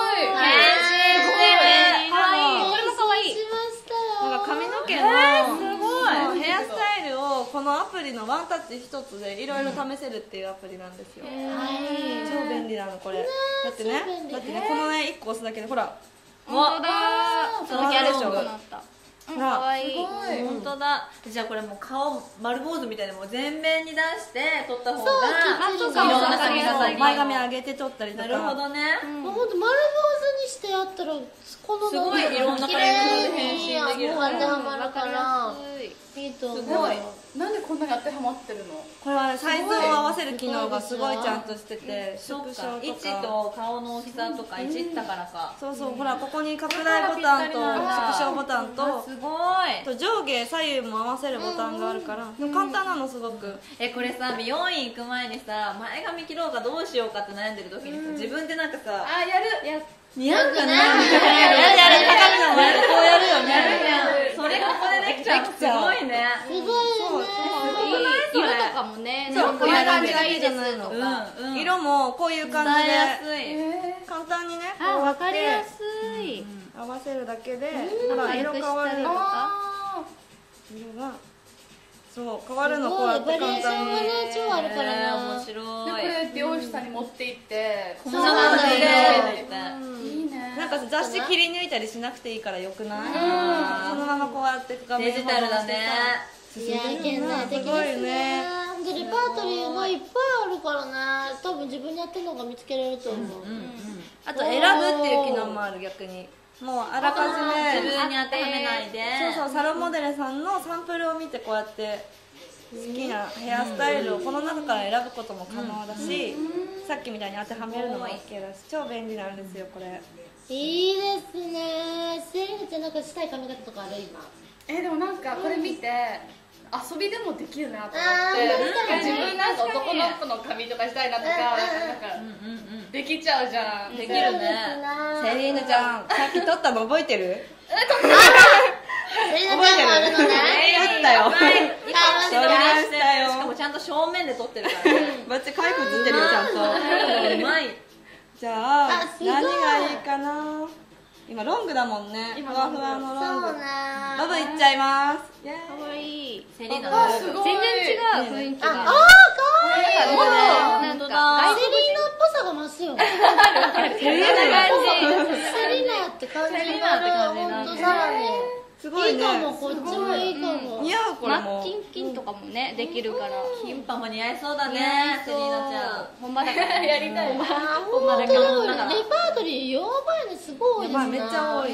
はいこれも可愛い。 しましたよ。 なんか髪の毛のヘアスタイルをこのアプリのワンタッチ一つでいろいろ試せるっていうアプリなんですよ。超便利なのこれ。だってねこのね1個押すだけでほら本当だ。 そのギャルショーなった。可愛い。 本当だ。じゃあこれもう顔丸坊主みたいでもう全面に出して撮った方がそういろんな髪型に。 前髪上げて撮ったりとか。 なるほどね。 もうほんと丸坊主にしてやったらこのすごいいろんな髪型で変身できる。 こうやってはまるからいいと思う。 すごい。 なんでこんなに当てはまってるの？ これはねサイズを合わせる機能がすごいちゃんとしててそっか。 縮小位置と顔の大きさとかいじったからか。 そうほらここに拡大ボタンと縮小ボタンとすごい。 上下左右も合わせるボタンがあるから簡単なのすごく。 これさ美容院行く前にさ前髪切ろうかどうしようかって悩んでる時にさ自分でなんかさあ、やる。 似合うかなみたいなやる鏡の前でこうやるよね。 それここでできちゃう。すごいね。 すごいよね。 色とかもね、 そうこういう感じがいいですとうんか。 色もこういう感じ伝えやですい。 簡単にねあ、わかりやいすい。 合わせるだけでほら色変わる。色がそう変わるのこうやって簡単に。 バリエーションがね超あるからな。 面で、 白い。 これ美容師さんに持って行って、 こんな感じでいいね。 なんか雑誌切り抜いたりしなくていいからよくない？そのままこうやって画面デジタルだね。 いや現代的ですね。でレパートリーがいっぱいあるからね。多分自分にやってるのが見つけられると思う。 あと選ぶっていう機能もある。逆にもうあらかじめ自分に当てはめないで。 そうサロンモデルさんのサンプルを見てこうやって好きなヘアスタイルをこの中から選ぶことも可能だし、さっきみたいに当てはめるのも OK だし超便利なんですよこれ。 いいですね。セリナちゃんなんかしたい髪型とかある今？ でもなんかこれ見て遊びでもできるなと思あってー自分なんか男の子の髪とかしたいなとかなんかできちゃうじゃん。 できるね。 セリーヌちゃんさっき撮ったの覚えてる？ セリナちゃんもあるのね。 撮ったよ。 買いま撮りまししたよ。 しかもちゃんと正面で撮ってるからね。 バッチ可愛く写ってるよちゃんと。 うまい。 じゃああすごい何がいいかな。今ロングだもんね。ふわふわのた。 ロング。 そうな。 ボブいっちゃいます。イエーイ可愛い。 セリナあ、すごい。 全然違う雰囲気が。 あ、可愛い。 なんか本当だ。 セリナっぽさが増すよ。 セリナ感セリナって感じになる。本当さらに。 すごいね。 いいかも、こっちもいいかも。 似合うこれマッも。 キンキンとかもねできるから。 キンパも似合いそうだね。セリナちゃん。 ほんまだからやりたい。 本当だからレパートリーやばいね、すごいですね。 めっちゃ多い。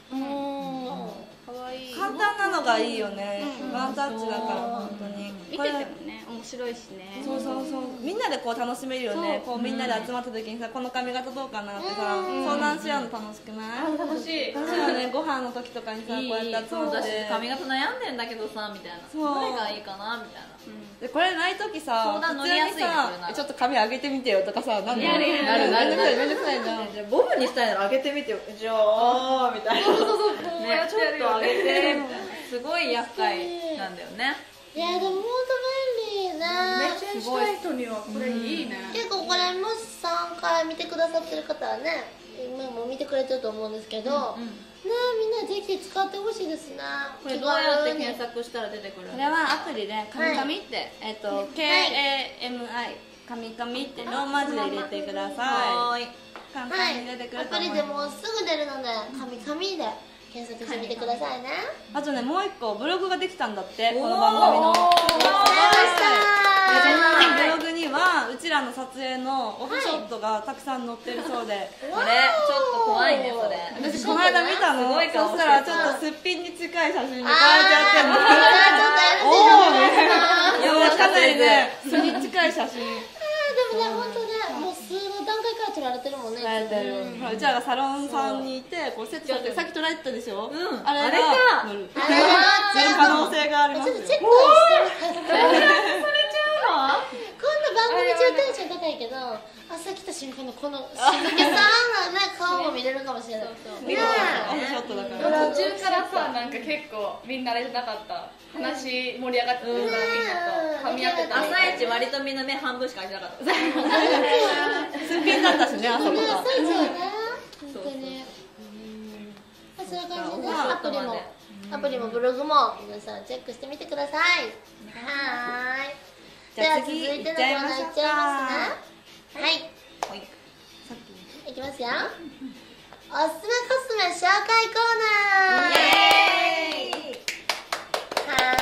可愛い。 簡単なのがいいよね。ワンタッチだから本当に。 見ててもね面白いしね。 そうみんなでこう楽しめるよね。こうみんなで集まった時にさこの髪型どうかなってさ相談し合うの楽しくない？ 楽しい。 楽しいよね。ご飯の時とかにさこうやって集まっそうだし、 て。 髪型悩んでんだけどさみたいな。 そうどれがいいかなみたいな。 でこれない時さ相談乗りやすいねこれならちょっと髪上げてみてよとかさなんでやるなるめんどくさいじゃん。 じゃあボブにしたいなら上げてみてよ。じゃあみたいな。ねちょっと上げてみたいな。すごい厄介なんだよね。 いや、でも本当便利ね。 めっちゃしたい人にはこれいいね。 結構これもし3回見てくださってる方はね、今も見てくれてると思うんですけど、ね、みんなぜひ使ってほしいですね。 これどうやって検索したら出てくるの？ これはアプリで「カミカミ」ってKAMI カミカミってローマ字で入れてください。簡単に出てくるとアプリで思います。 もうすぐ出るので、紙で検索してみてくださいね。 あとねもう一個ブログができたんだってこの番組の。 出ましたブログにはうちらの撮影のオフショットがたくさん載ってるそうで、 これちょっと怖いねそれ。 私この間見たの。 すごい顔そししてるたらちょっとすっぴんに近い写真でこうやってやってんの。 おいや、かなりね、素に近い写真でもね、本当ね、もう数の段階から撮られてるもんね。 撮られてる。ほらうちらがサロンさんにいてこうセットされて、さっき撮られてたでしょ。あれが乗る可能性がありますよ。 ちょっとチェックしてそれちゃうの？ 今度番組中テンション高いけど、朝来た瞬間のこのしんのけさんのね顔も見れるかもしれない。 見るオフショットだから。 途中からさ、なんか結構みんなあれじゃなかった、話盛り上がっててさ、みんなと噛み合ってた。 朝一割とみんな目半分しか開いてなかった。 すっぴんだったしね、あそこが。 朝一はね、本当に。そういう感じでアプリもブログも皆さんチェックしてみてください。はーい。では続いてのコーナーいっちゃいますね。はい。いきますよ。おすすめコスメ紹介コーナー。イエーイ。は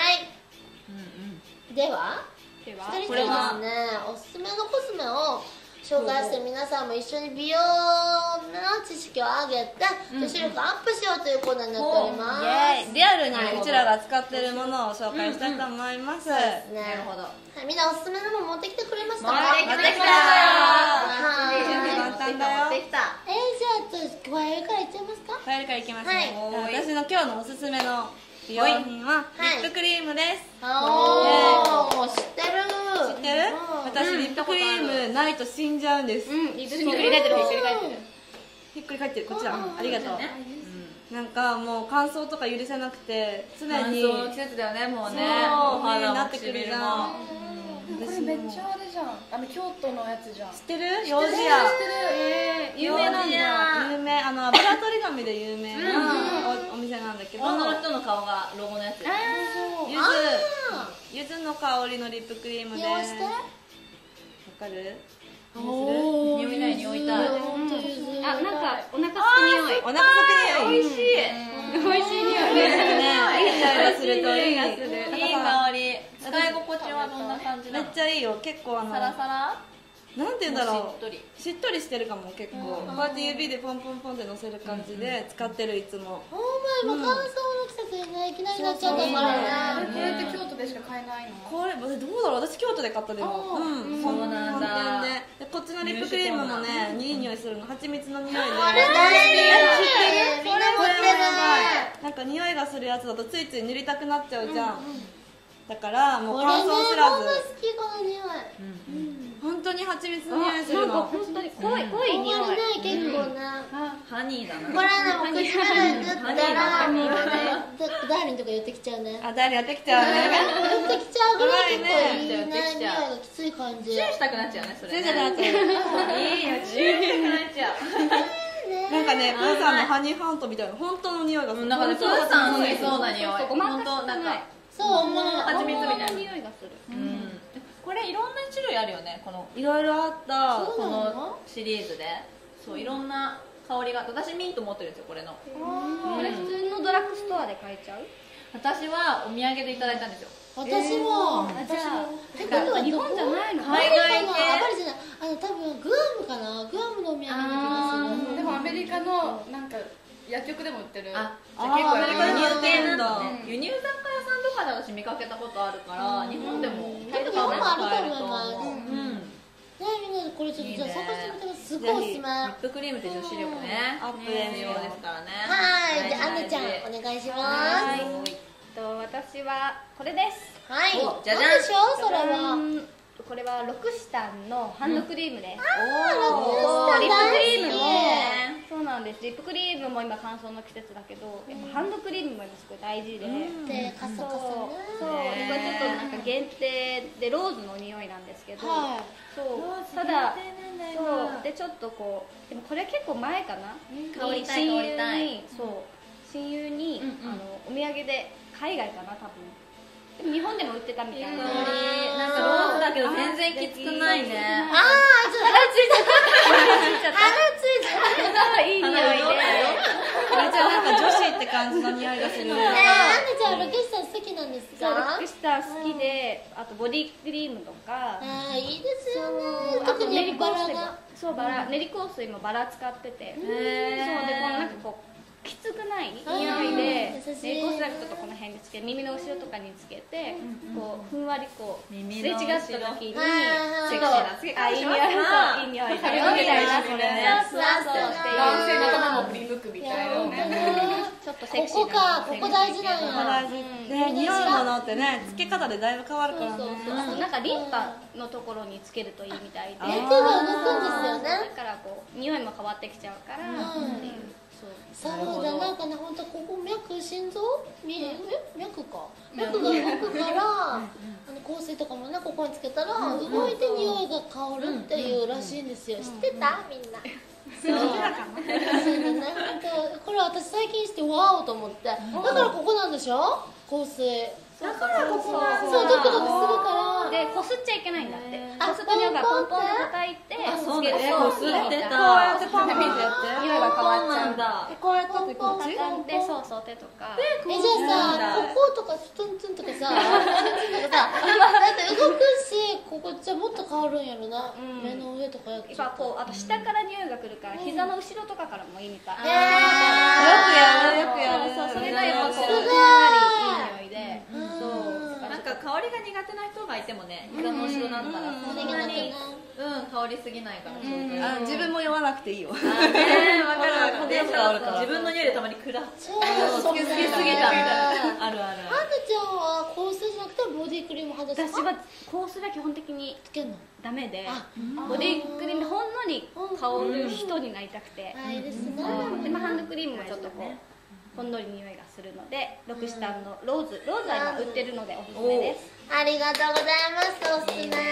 ーい。では一人一人ですね、おすすめのコスメを紹介して皆さんも一緒に美容の知識を上げて女子力アップしようというコーナーになっております。 リアルにうちらが使ってるものを紹介したいと思います。 そうですね。 なるほど。 はい、みんなおすすめのもの持ってきてくれましたか？ 持ってきたよ。 はい。 簡単だよ。 できた。 じゃあ小林からいっちゃいますか？ 帰りからいきますね。 はい私の今日のおすすめの美容品はリップクリームです。 おー、知ってる。 知ってる？私リップクリームないと死んじゃうんです。 ひっくり返ってる、ひっくり返ってる。 ひっくり返ってる、こちら。ありがとう。なんかもう乾燥とか許せなくて常に乾燥の季節だよね、もうね。 そうお肌もなってくるじゃん。 これめっちゃあれじゃん、京都のやつじゃん。 知ってる？幼児屋。 有名なんだ。 有名、油取り紙で有名なお店なんだけど、 女の人の顔がロゴのやつ。 ゆずの香りのリップクリームです。わかる？ 匂いたい匂いたい。 あ、なんかお腹すく匂い。 お腹すく匂い。 美味しい。 美味しい匂い。 いい匂いがするといい。 いい香り。使い心地はどんな感じなの？ めっちゃいいよ。結構サラサラ？ なんて言うんだろう。 しっとり。 しっとりしてるかも結構。こうやって指でポンポンポンって乗せる感じで使ってるいつも。 お前も乾燥の季節にねいきなりなっちゃったからね。 これって京都でしか買えないの？ これどうだろう、私京都で買ったでも。 そうなんだ。 でこっちのリップクリームもね、いい匂いするの。蜂蜜の匂いで。 あれ大好き。みんな持ってる。 なんか匂いがするやつだとついつい塗りたくなっちゃうじゃん。だからもうこれね、 乾燥知こんな好らず。 きこの匂い。 本当に蜂蜜の匂いするの。 なんか本当に濃い匂い。 これね、結構な。 ハニーだな。 これね、もう口から塗ったらもうね、ダーリンとか寄ってきちゃうね。 あ、誰やってきちゃうね。 寄ってきちゃうぐらい結構いいね、 寄ってき匂いちゃうがきつい感じ。 チューしたくなっちゃうね、それ。 チューしたくなっちゃう。 いいよ、チューしたくなっちゃう。 なんかね、プーさんのハニーファントみたいな本当の匂いがする。 なんかね、プーさん好きそうな匂い。 ごま本当なんかそう、 本物の蜂蜜みたいな。 匂いがする。 これいろんな種類あるよね、このいろいろあった。 このシリーズで。そう、いろんな香りが。私ミント持ってるんですよ、これの。 これ普通のドラッグストアで買えちゃう？ 私はお土産でいただいたんですよ。 私も。 じゃあってことは日本じゃないの？ 海外のあばりじゃない、多分グアムかな、グアムのお土産な気がする。 でもアメリカのなんか薬局でも売ってる。 あ、 あ結構やっぱ輸入系なんだうん。 輸入雑貨屋さんとかで私見かけたことあるから、日本でも多分日本もあると思います。 うん。 ね、みんなでこれちょっとじゃあ探してみてください。すごいおすすめ。 リップクリームって女子力ね、 アップです必要ですからね。 はい、じゃあアンナちゃんお願いします。 私はこれです。 はい。 じゃじゃん何でしょう、それは。 これはロクシタンのハンドクリームです。 ロリップクリームも大そうなんです。リップクリームも今乾燥の季節だけど、やっぱハンドクリームも今すごい大事で。 で、カサカサそうね。 これちょっとなんか限定でローズの匂いなんですけど、 はい。 そうただそうでちょっとこうでもこれ結構前かな、 香りたい親友香りたいにそう親友に、 うんうんお土産で海外かな多分でも日本でも売ってたみたいな。 なんかローズだけど全然きつくないね。 あー、ちょっと鼻ついた。鼻ついいい匂いで、 めっちゃなんか女子って感じの匂いがする。 アンナちゃんロケスタ好きなんですか？ そうロックスター好きで、あとボディクリームとか、 いいですよね。 あと特に練り香バラが水も、そうバラ、練り香水もバラ使ってて、そうでこのなんかこうきつくない匂いで、 優しい練り香水だけちょっとこの辺につけて、耳の後ろとかにつけて、こうふんわりこうす耳れ違ったの後ろ時に、 セクシーなつけあ、いい匂い、そういい匂いだよみたいな、それね、そうそうそうっていう男性の頭を振り向くみたいなね。 ちょっとセクシーここか、 なここ大事なんや。 ね、匂うものってね、つけ方でだいぶ変わるからね。 あとなんかリンパのところにつけるといいみたいで、 熱が動くんですよね。 だからこう匂いも変わってきちゃうからっていう、 そうだ、なんかね、本当ここ脈、心臓脈か、脈が動くから香水とかもね、ここにつけたら動いて匂いが香るっていうらしいんですよ。知ってた？みんな。そうだね、本当これ私最近してワオと思って、だからここなんでしょ、香水。だからここなんだ。そう、ドクドクするから。 でこすっちゃいけないんだって。こすと匂いがポンポンと叩いてそうつけると、 こすってた。 こうやってポンポンってやって。 匂いが変わっちゃうんだ。 こうやってこっち。 畳んで、そうそう手とか。 じゃあさ、こことかツンツンとかさ、ツンツンとかさ、だって動くし、ここじゃもっと変わるんやろな。目の上とかやっ今こうあと下から匂いが来るから膝の後ろとかからもいいみたい。 よくやる、よくやる。 そうそれがやっぱこうすごいふんわりいい匂いで、そうなんか香りが苦手な人がいてもね、膝の後ろだったらそんなに香りすぎないからちょうどいい。 自分も酔わなくていいよ。 ねえ、わかるわかる。 電車あるから自分の匂いでたまにくらそうつけすぎたみたいな。あるある。 ハンナちゃんは香水じゃなくてボディクリーム派ですか？ 私は香水は基本的につけんの？ ダメで、 あボディクリームでほんのり香る人になりたくて、 いいですね。 でまあハンドクリームもちょっとこうほんのり匂いがするので、ロクシタンのローズは今売ってるのでおすすめです。 ありがとうございます。おすすめ。はい、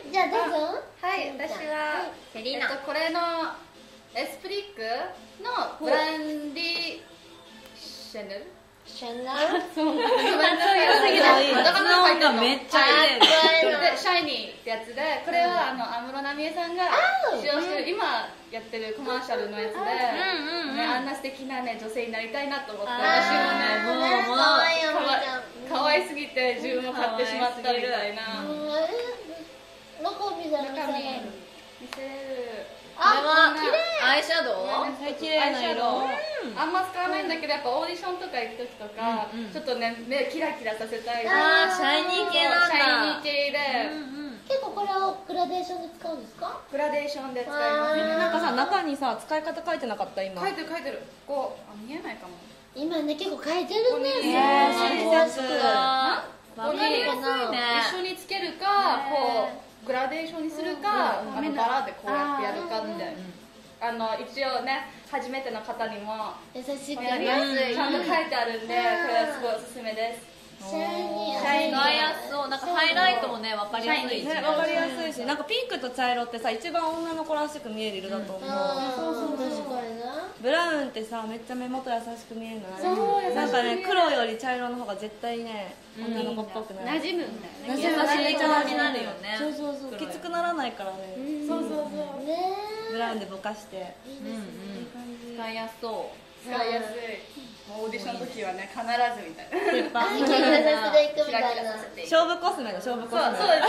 じゃあどうぞ。 はい、私はセリーナ。 これのエスプリックのブランディシャネル。 シャネル。 そう頭の中にめっちゃいい。 でシャイニーってやつで、これは安室奈美恵さんが使用してる今やってるコマーシャルのやつで、あんな素敵なね女性になりたいなと思って、私もねかわいいおみちゃん。 可愛すぎて自分も買ってしまったみたいな。 中身じゃなくて。 見せれる。 これはアイシャドウ？ 綺麗な色。 あんま使わないんだけど、やっぱオーディションとか行く時とか、ちょっとね目キラキラさせたい。 あー、シャイニー系なんだ。 シャイニー系で、 結構これをグラデーションで使うんですか？ グラデーションで使いますね。 なんかさ、中にさ、使い方書いてなかった今。 書いてる。こう見えないかも。 今ね結構書いてるね。 詳しく。 ここに一緒につけるか、こうグラデーションにするか、バラでこうやってやるかみたいな。一応ね、初めての方にも優しくやりやすい、ちゃんと書いてあるんで、これはすごいおすすめです。 シャイニー。 使いやすそう。なんかハイライトもね、わかりやすい。 ね、わかりやすいし、なんかピンクと茶色ってさ、一番女の子らしく見える色だと思う。 そう確かにな。 ブラウンってさ、めっちゃ目元優しく見えない？なんかね、黒より茶色の方が絶対ね、女の子っぽくない。 馴染むんだよね。 優しい顔になるよね。 そう、きつくならないからね。 そう。 ねブラウンでぼかして。 使いやすそう。 使いやすい。もうオーディションの時はね、必ずみたいな。 キラキラさせていくみたいな。 勝負コスメの勝負コスメ。 そうです。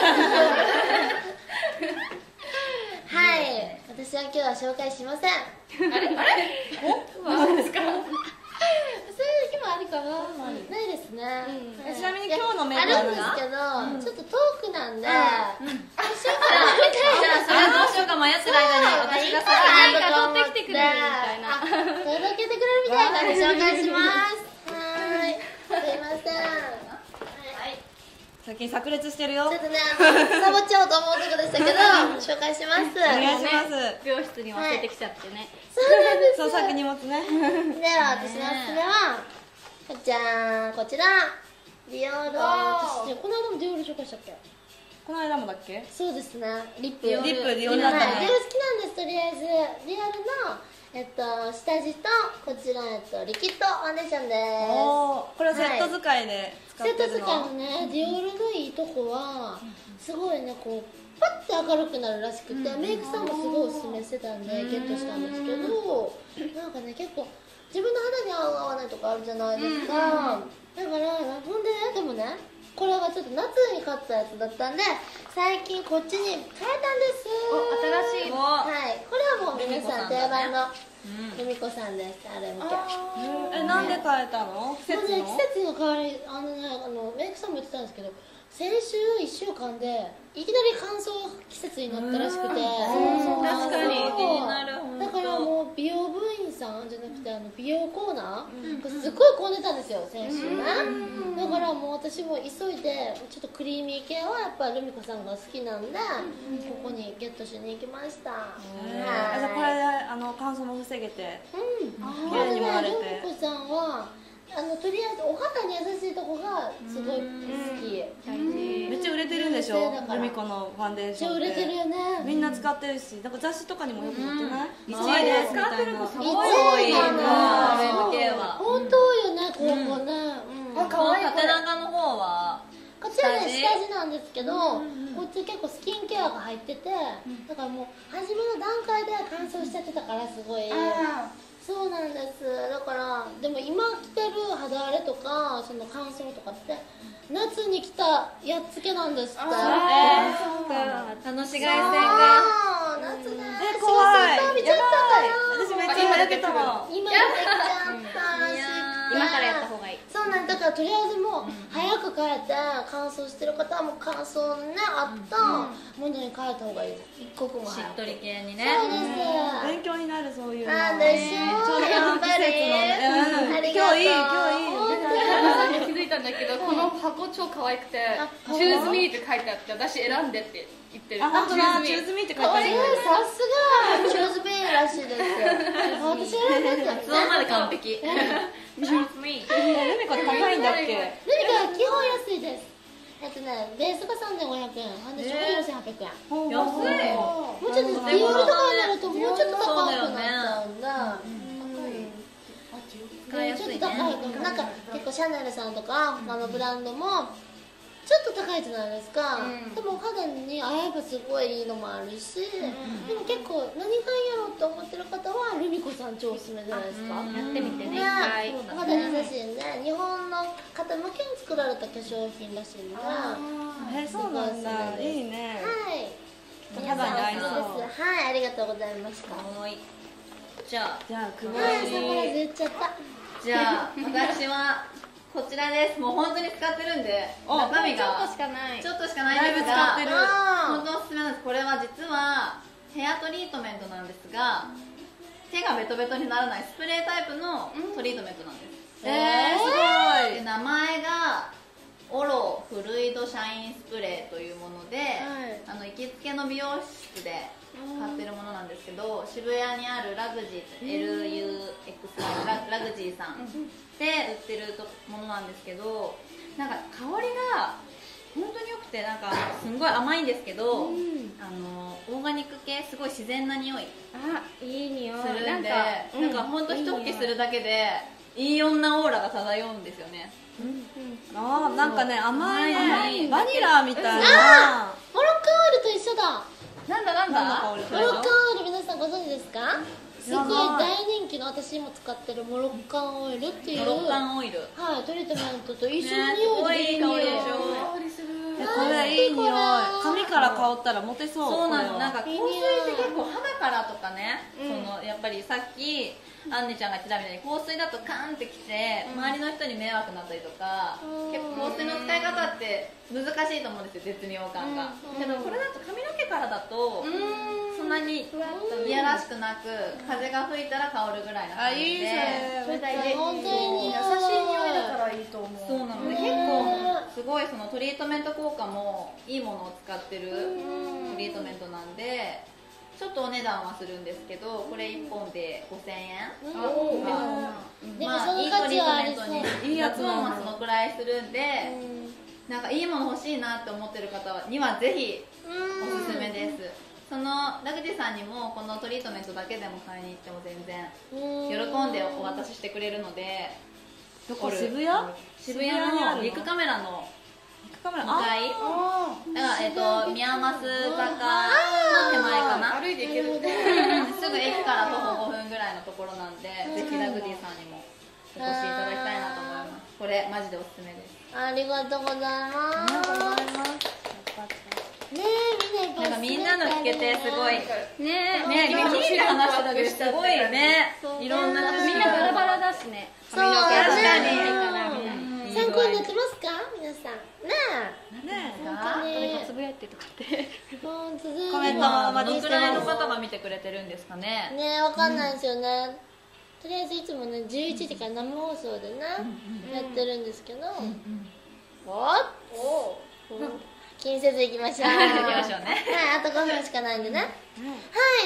はい、私は今日は紹介しません。 何ですか？ そういう時もあるかな。ないですね。 ちなみに今日のメイあクはるんですけど、ちょっと遠くなんで、 じゃあそれどうしようか迷ってる間に私が何か取ってきてくれるみたいな。 届けてくれるみたいなんで紹介します。はーい、すいません。 最近炸裂してるよ。 ちょっとね、サボっちゃおうと思うとこでしたけど、紹介します。 お願いします。 病室に忘れてきちゃってね。 そうなんです。 そう、先に持つね。 では私のおすすめはじゃーん、こちらディオール。私ね、この間もディオール紹介したっけ？ この間もだっけ？ そうですね、リップ。 リップディオールはい、 だったね。 ディオール好きなんです。とりあえずディオールの下地とこちらリキッドファンデーションです。 これはセット使いで使ってるの？ セット使いのね、ディオールのいいとこはすごいね、こうパッて明るくなるらしくて、メイクさんもすごいおすすめしてたんでゲットしたんですけど、なんかね、結構自分の肌に合う合わないとかあるじゃないですか。だからほんででもね、これがちょっと夏に買ったやつだったんで、最近こっちに変えたんです。 新しい。 はい、これはもう皆さん定番のルミ子さんです。あれ向け。 なんで変えたの？季節の？ 季節の変わり、メイクさんも言ってたんですけど、先週1週間でいきなり乾燥季節になったらしくて、 確かに気になる。 だからもう美容部員さんじゃなくて美容コーナーがすっごい混んでたんですよ、先週ね。だからもう私も急いでちょっとクリーミー系はやっぱルミ子さんが好きなんで、ここにゲットしに行きました。 じゃあこれで乾燥も防げて綺麗にもなれて。 ルミ子さんはとりあえずお肌に優しいとこがすごい好き。 めっちゃ売れてるんでしょ、ルミ子のファンデーションって。 めっちゃ売れてるよね。 みんな使ってるし、なんか雑誌とかにもよく載ってない ？1位ですみたいな。すごい多いな、レム系は。 本当多いよね、ここね。 かわいい。縦長の方はこちらね、下地なんですけど、こっち結構スキンケアが入ってて、だからもう初めの段階で乾燥しちゃってたからすごい。そうなんです。だからでも今着てる肌荒れとかその乾燥とかって夏に着たやっつけなんですって。 そうか、紫外線が夏ね。 怖い。 見ちゃったから。 私めっちゃ今やってたもん。 今やってちゃったらしくて。 今からやった方がいい。 そうなんだからとりあえずもう早く変えて、乾燥してる方はもう乾燥ねあったものに変えた方がいい。一刻もし早く。 っとり系にね。 そうです。 勉強になる、そういうの。 なんでしょう。 ちょうどこの季節のね。今日いい、 さっき気づいたんだけど、この箱超可愛くて「Choose me」って書いてあって、私選んでって言ってる。 本当だ、チューズミーって書いてある。 さすがチューズベイらしいですよ。私選んでって発音まで完璧。Choose me。 ルミ子って高いんだっけ？ ルミ子は基本安いです。ベースが3500円、ファンデーションが4800円。 安い。 もうちょっとディオールとかになるともうちょっと高くなっちゃうんだ。ちょっと高いかも。なんか結構シャネルさんとか他のブランドもちょっと高いじゃないですか。でもお肌に合えばすごいいいのもあるし、でも結構何がいいやろうと思ってる方はルミ子さん超おすすめじゃないですか。 やってみてね。 お肌に優しいんで、日本の方向けに作られた化粧品らしいんで。 そうなんだ、いいね。 はい。 肌に合いそう。 はい、ありがとうございました。 じゃあ久保はい、サプライズ言っちゃった。 じゃあ私はこちらです。もう本当に使ってるんで、中身がちょっとしかない。 ちょっとしかないんですが、本当おすすめなんです。これは実はヘアトリートメントなんですが、手がベトベトにならないスプレータイプのトリートメントなんです。 すごい。 で名前がオロフルイドシャインスプレーというもので、行きつけの美容室で買ってるものなんですけど、渋谷にあるラグジー LUX ラグジーさんで売ってるものなんですけど、なんか香りが本当に良くて、なんかすんごい甘いんですけど、オーガニック系、すごい自然な匂いいい匂いするんで、なんか本当一吹きするだけでいい女オーラが漂うんですよね。 なんかね、甘いバニラみたいな。 モロッカオイルと一緒だ。 なんだモロッカオイル皆さんご存知ですか？すごい大人気の、私も使ってるモロッカンオイルっていう、 モロッカンオイル、 はい、トリートメントと一緒の匂いでいい匂い。 これいい匂い。髪から香ったらモテそう。 そうなの。なんか香水って結構肌からとかね、やっぱりさっきアンネちゃんが言ってたみたいに香水だとカーンってきて周りの人に迷惑になったりとか、結構香水の使い方って難しいと思うんですよ、絶妙感が。けどこれだと髪の毛からだとそんなにいやらしくなく、風が吹いたら香るぐらいな感じで、 それ大事。本当に優しい匂いだからいいと思う。 そうなので、結構すごいそのトリートメント効果もいいものを使ってるトリートメントなんで、ちょっとお値段はするんですけど、これ1本で5000円。 でもそのいい価値トリートメンはありそう。 トに、いいやつもそのくらいするんで、なんかいいもの欲しいなって思ってる方にはぜひおすすめです。 そのラグジさんにもこのトリートメントだけでも買いに行っても全然喜んでお渡ししてくれるので、 どこ？渋谷のビッグカメラの2階、だから宮益坂の手前かな、 歩いて行けるすぐ駅から徒歩5分ぐらいのところなんで、ぜひラグジさんにもお越しいただきたいなと思います。これマジでおすすめです。 ありがとうございますねえ、 なんかみんなの聞けてすごいねみんな話してただけですごいね、いろんなみんなバラバラだしね。 そう確かに参考になってますか皆さんねつぶやいてとかってコメントはどのくらいの方が見てくれてるんですかね。 ね、わかんないですよね。とりあえずいつもね11時から生放送でねやってるんですけど、気にせずいきましょう。 行きましょうね。 はい、あと5分しかないんでね。はい、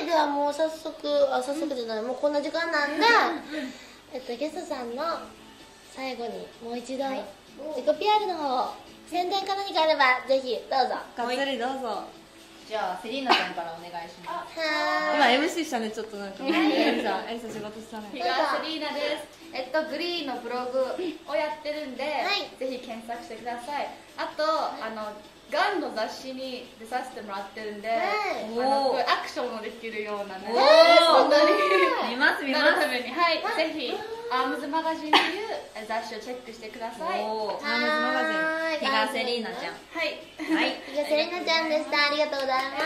ではもう早速じゃない、もうこんな時間なんでゲストさんの最後にもう一度自己 PR の方、宣伝か何かあればぜひどうぞ。 がっつりどうぞ。 じゃあセリーナちゃんからお願いします。 今 MC したね、ちょっとなんかエリサ仕事したね。 東セリーナです。グリーのブログをやってるんで、ぜひ検索してください。あとガンの雑誌に出させてもらってるんで、アクションもできるようなね、そんなに見ますなるために、はい、ぜひアームズマガジンという雑誌をチェックしてください。 アームズマガジン、 東セリーナちゃん。 はい東セリーナちゃんでした。ありがとうございます。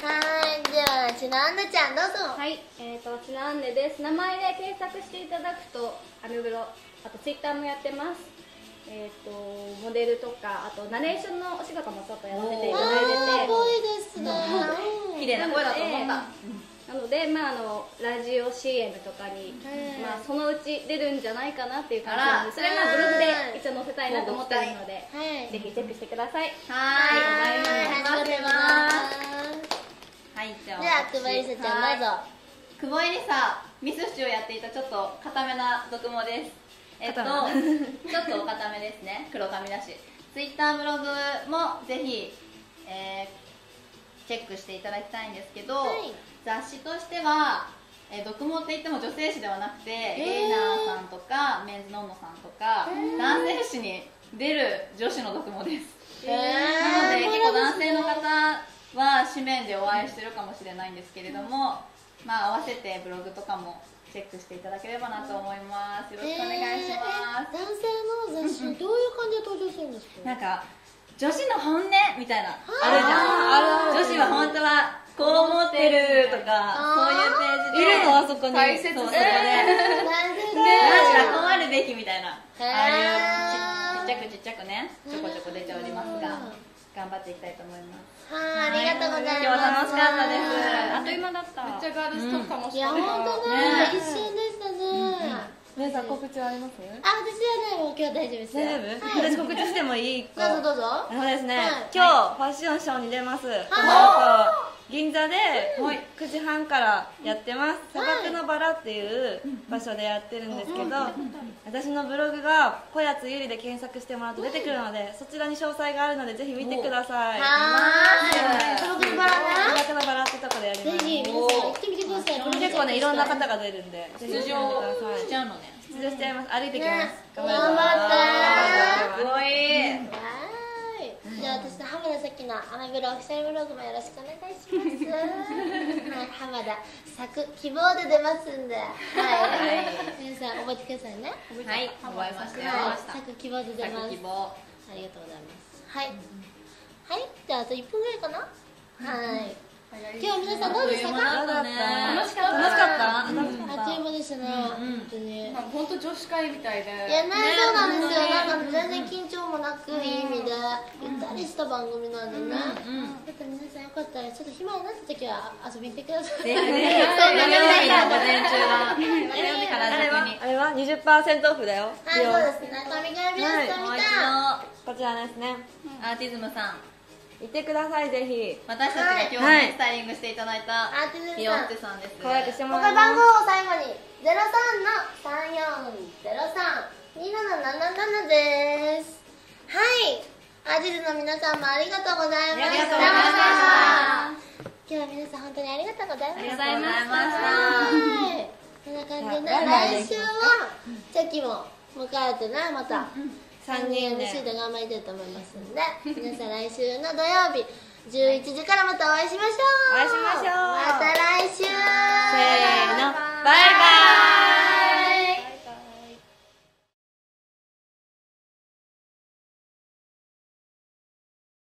はい、ではちなんでちゃんどうぞ。 はい、ちなんでです。名前で検索していただくとアメブロ、あとツイッターもやってます。モデルとか、あとナレーションのお仕事もちょっとやらせていただいてて、 すごいですね。 綺麗な声だと思った。 なので、ラジオ CM とかに、そのうち出るんじゃないかなっていう感じなので、それはブログで一応載せたいなと思ってるので、ぜひチェックしてください。 はい、ありがとうございます。 はい、じゃあ久保エリサちゃんどうぞ。 久保エリサ、ミスシをやっていたちょっと固めな読モです。ちょっとお固めですね、黒髪だし。ツイッターブログもぜひ、チェックしていただきたいんですけど、雑誌としては、読モって言っても女性誌ではなくて、レイナーさんとかメンズノンノさんとか、男性誌に出る女子の読モです。なので結構男性の方は紙面でお会いしてるかもしれないんですけれども、合わせてブログとかもチェックしていただければなと思います。よろしくお願いします。 男性の雑誌どういう感じで登場するんですか？ なんか女子の本音みたいなあるじゃん。女子は本当はこう思ってるとか、そういうページでいるの、あそこに解説そうそこで男子はこうあるべきみたいな、ああいうちっちゃくね、ちょこちょこ出ておりますが、頑張っていきたいと思います。 ありがとうございます。 今日は楽しかったです。 あっという間だった。 めっちゃガールズトークかもしいや、 れない。 本当ね、一瞬でしたね。 皆さん告知はあります？ 私はね、もう今日大丈夫ですよ。 大丈夫？私告知してもいい？ どうぞどうぞ。 ですね、今日ファッションショーに出ます。この後銀座で9時半からやってます。砂漠のバラっていう場所でやってるんですけど、私のブログが小谷津ゆりで検索してもらうと出てくるので、そちらに詳細があるのでぜひ見てください。 砂漠のバラね。 砂漠のバラってとこでやります。 ぜひ皆さん行ってみてください。 結構ね、いろんな方が出るんで、ぜひ見てください。 しちゃうのね。 出場しちゃいます。歩いてきます。 頑張って。 すごい。 じゃあ私の浜田咲のアメブロオフィシャルブログもよろしくお願いします。浜田咲く希望で出ますんで、皆さん覚えてくださいね。 はい、覚えましたよ。 咲く希望で出ます。 咲く希望。 ありがとうございます。はいはい、じゃああと1分ぐらいかな。はい、今日皆さんどうでしたか？ 楽しかった。 あっという間でしたね。本当に。 本当女子会みたいで。 いやね、そうなんですよ。なんか全然緊張もなくいい意味でゆったりした番組なんでね。だって皆さんよかったらちょっと暇になった時は遊びに来てください。 ぜひね。そんな午前中は。 あれは 20% オフだよ。 はい、そうですね。神々美容師さん見た。 こちらですね。 アーティズムさん。 いてください、ぜひ。 私たちが今日スタイリングしていただいた美容師さんです。 可愛くしてもおらいます。 番号を最後に03-3403-2777です。はい、あアジズの皆さんもありがとうございました。 ありがとうございました。 今日は皆さん本当にありがとうございました。 ありがとうございました。 はい、こんな感じでね、来週はチェキも迎えてね、また3人 MC で頑張りたいと思いますんで、皆さん来週の土曜日11時からまたお会いしましょう。 お会いしましょう。 また来週。 せーの。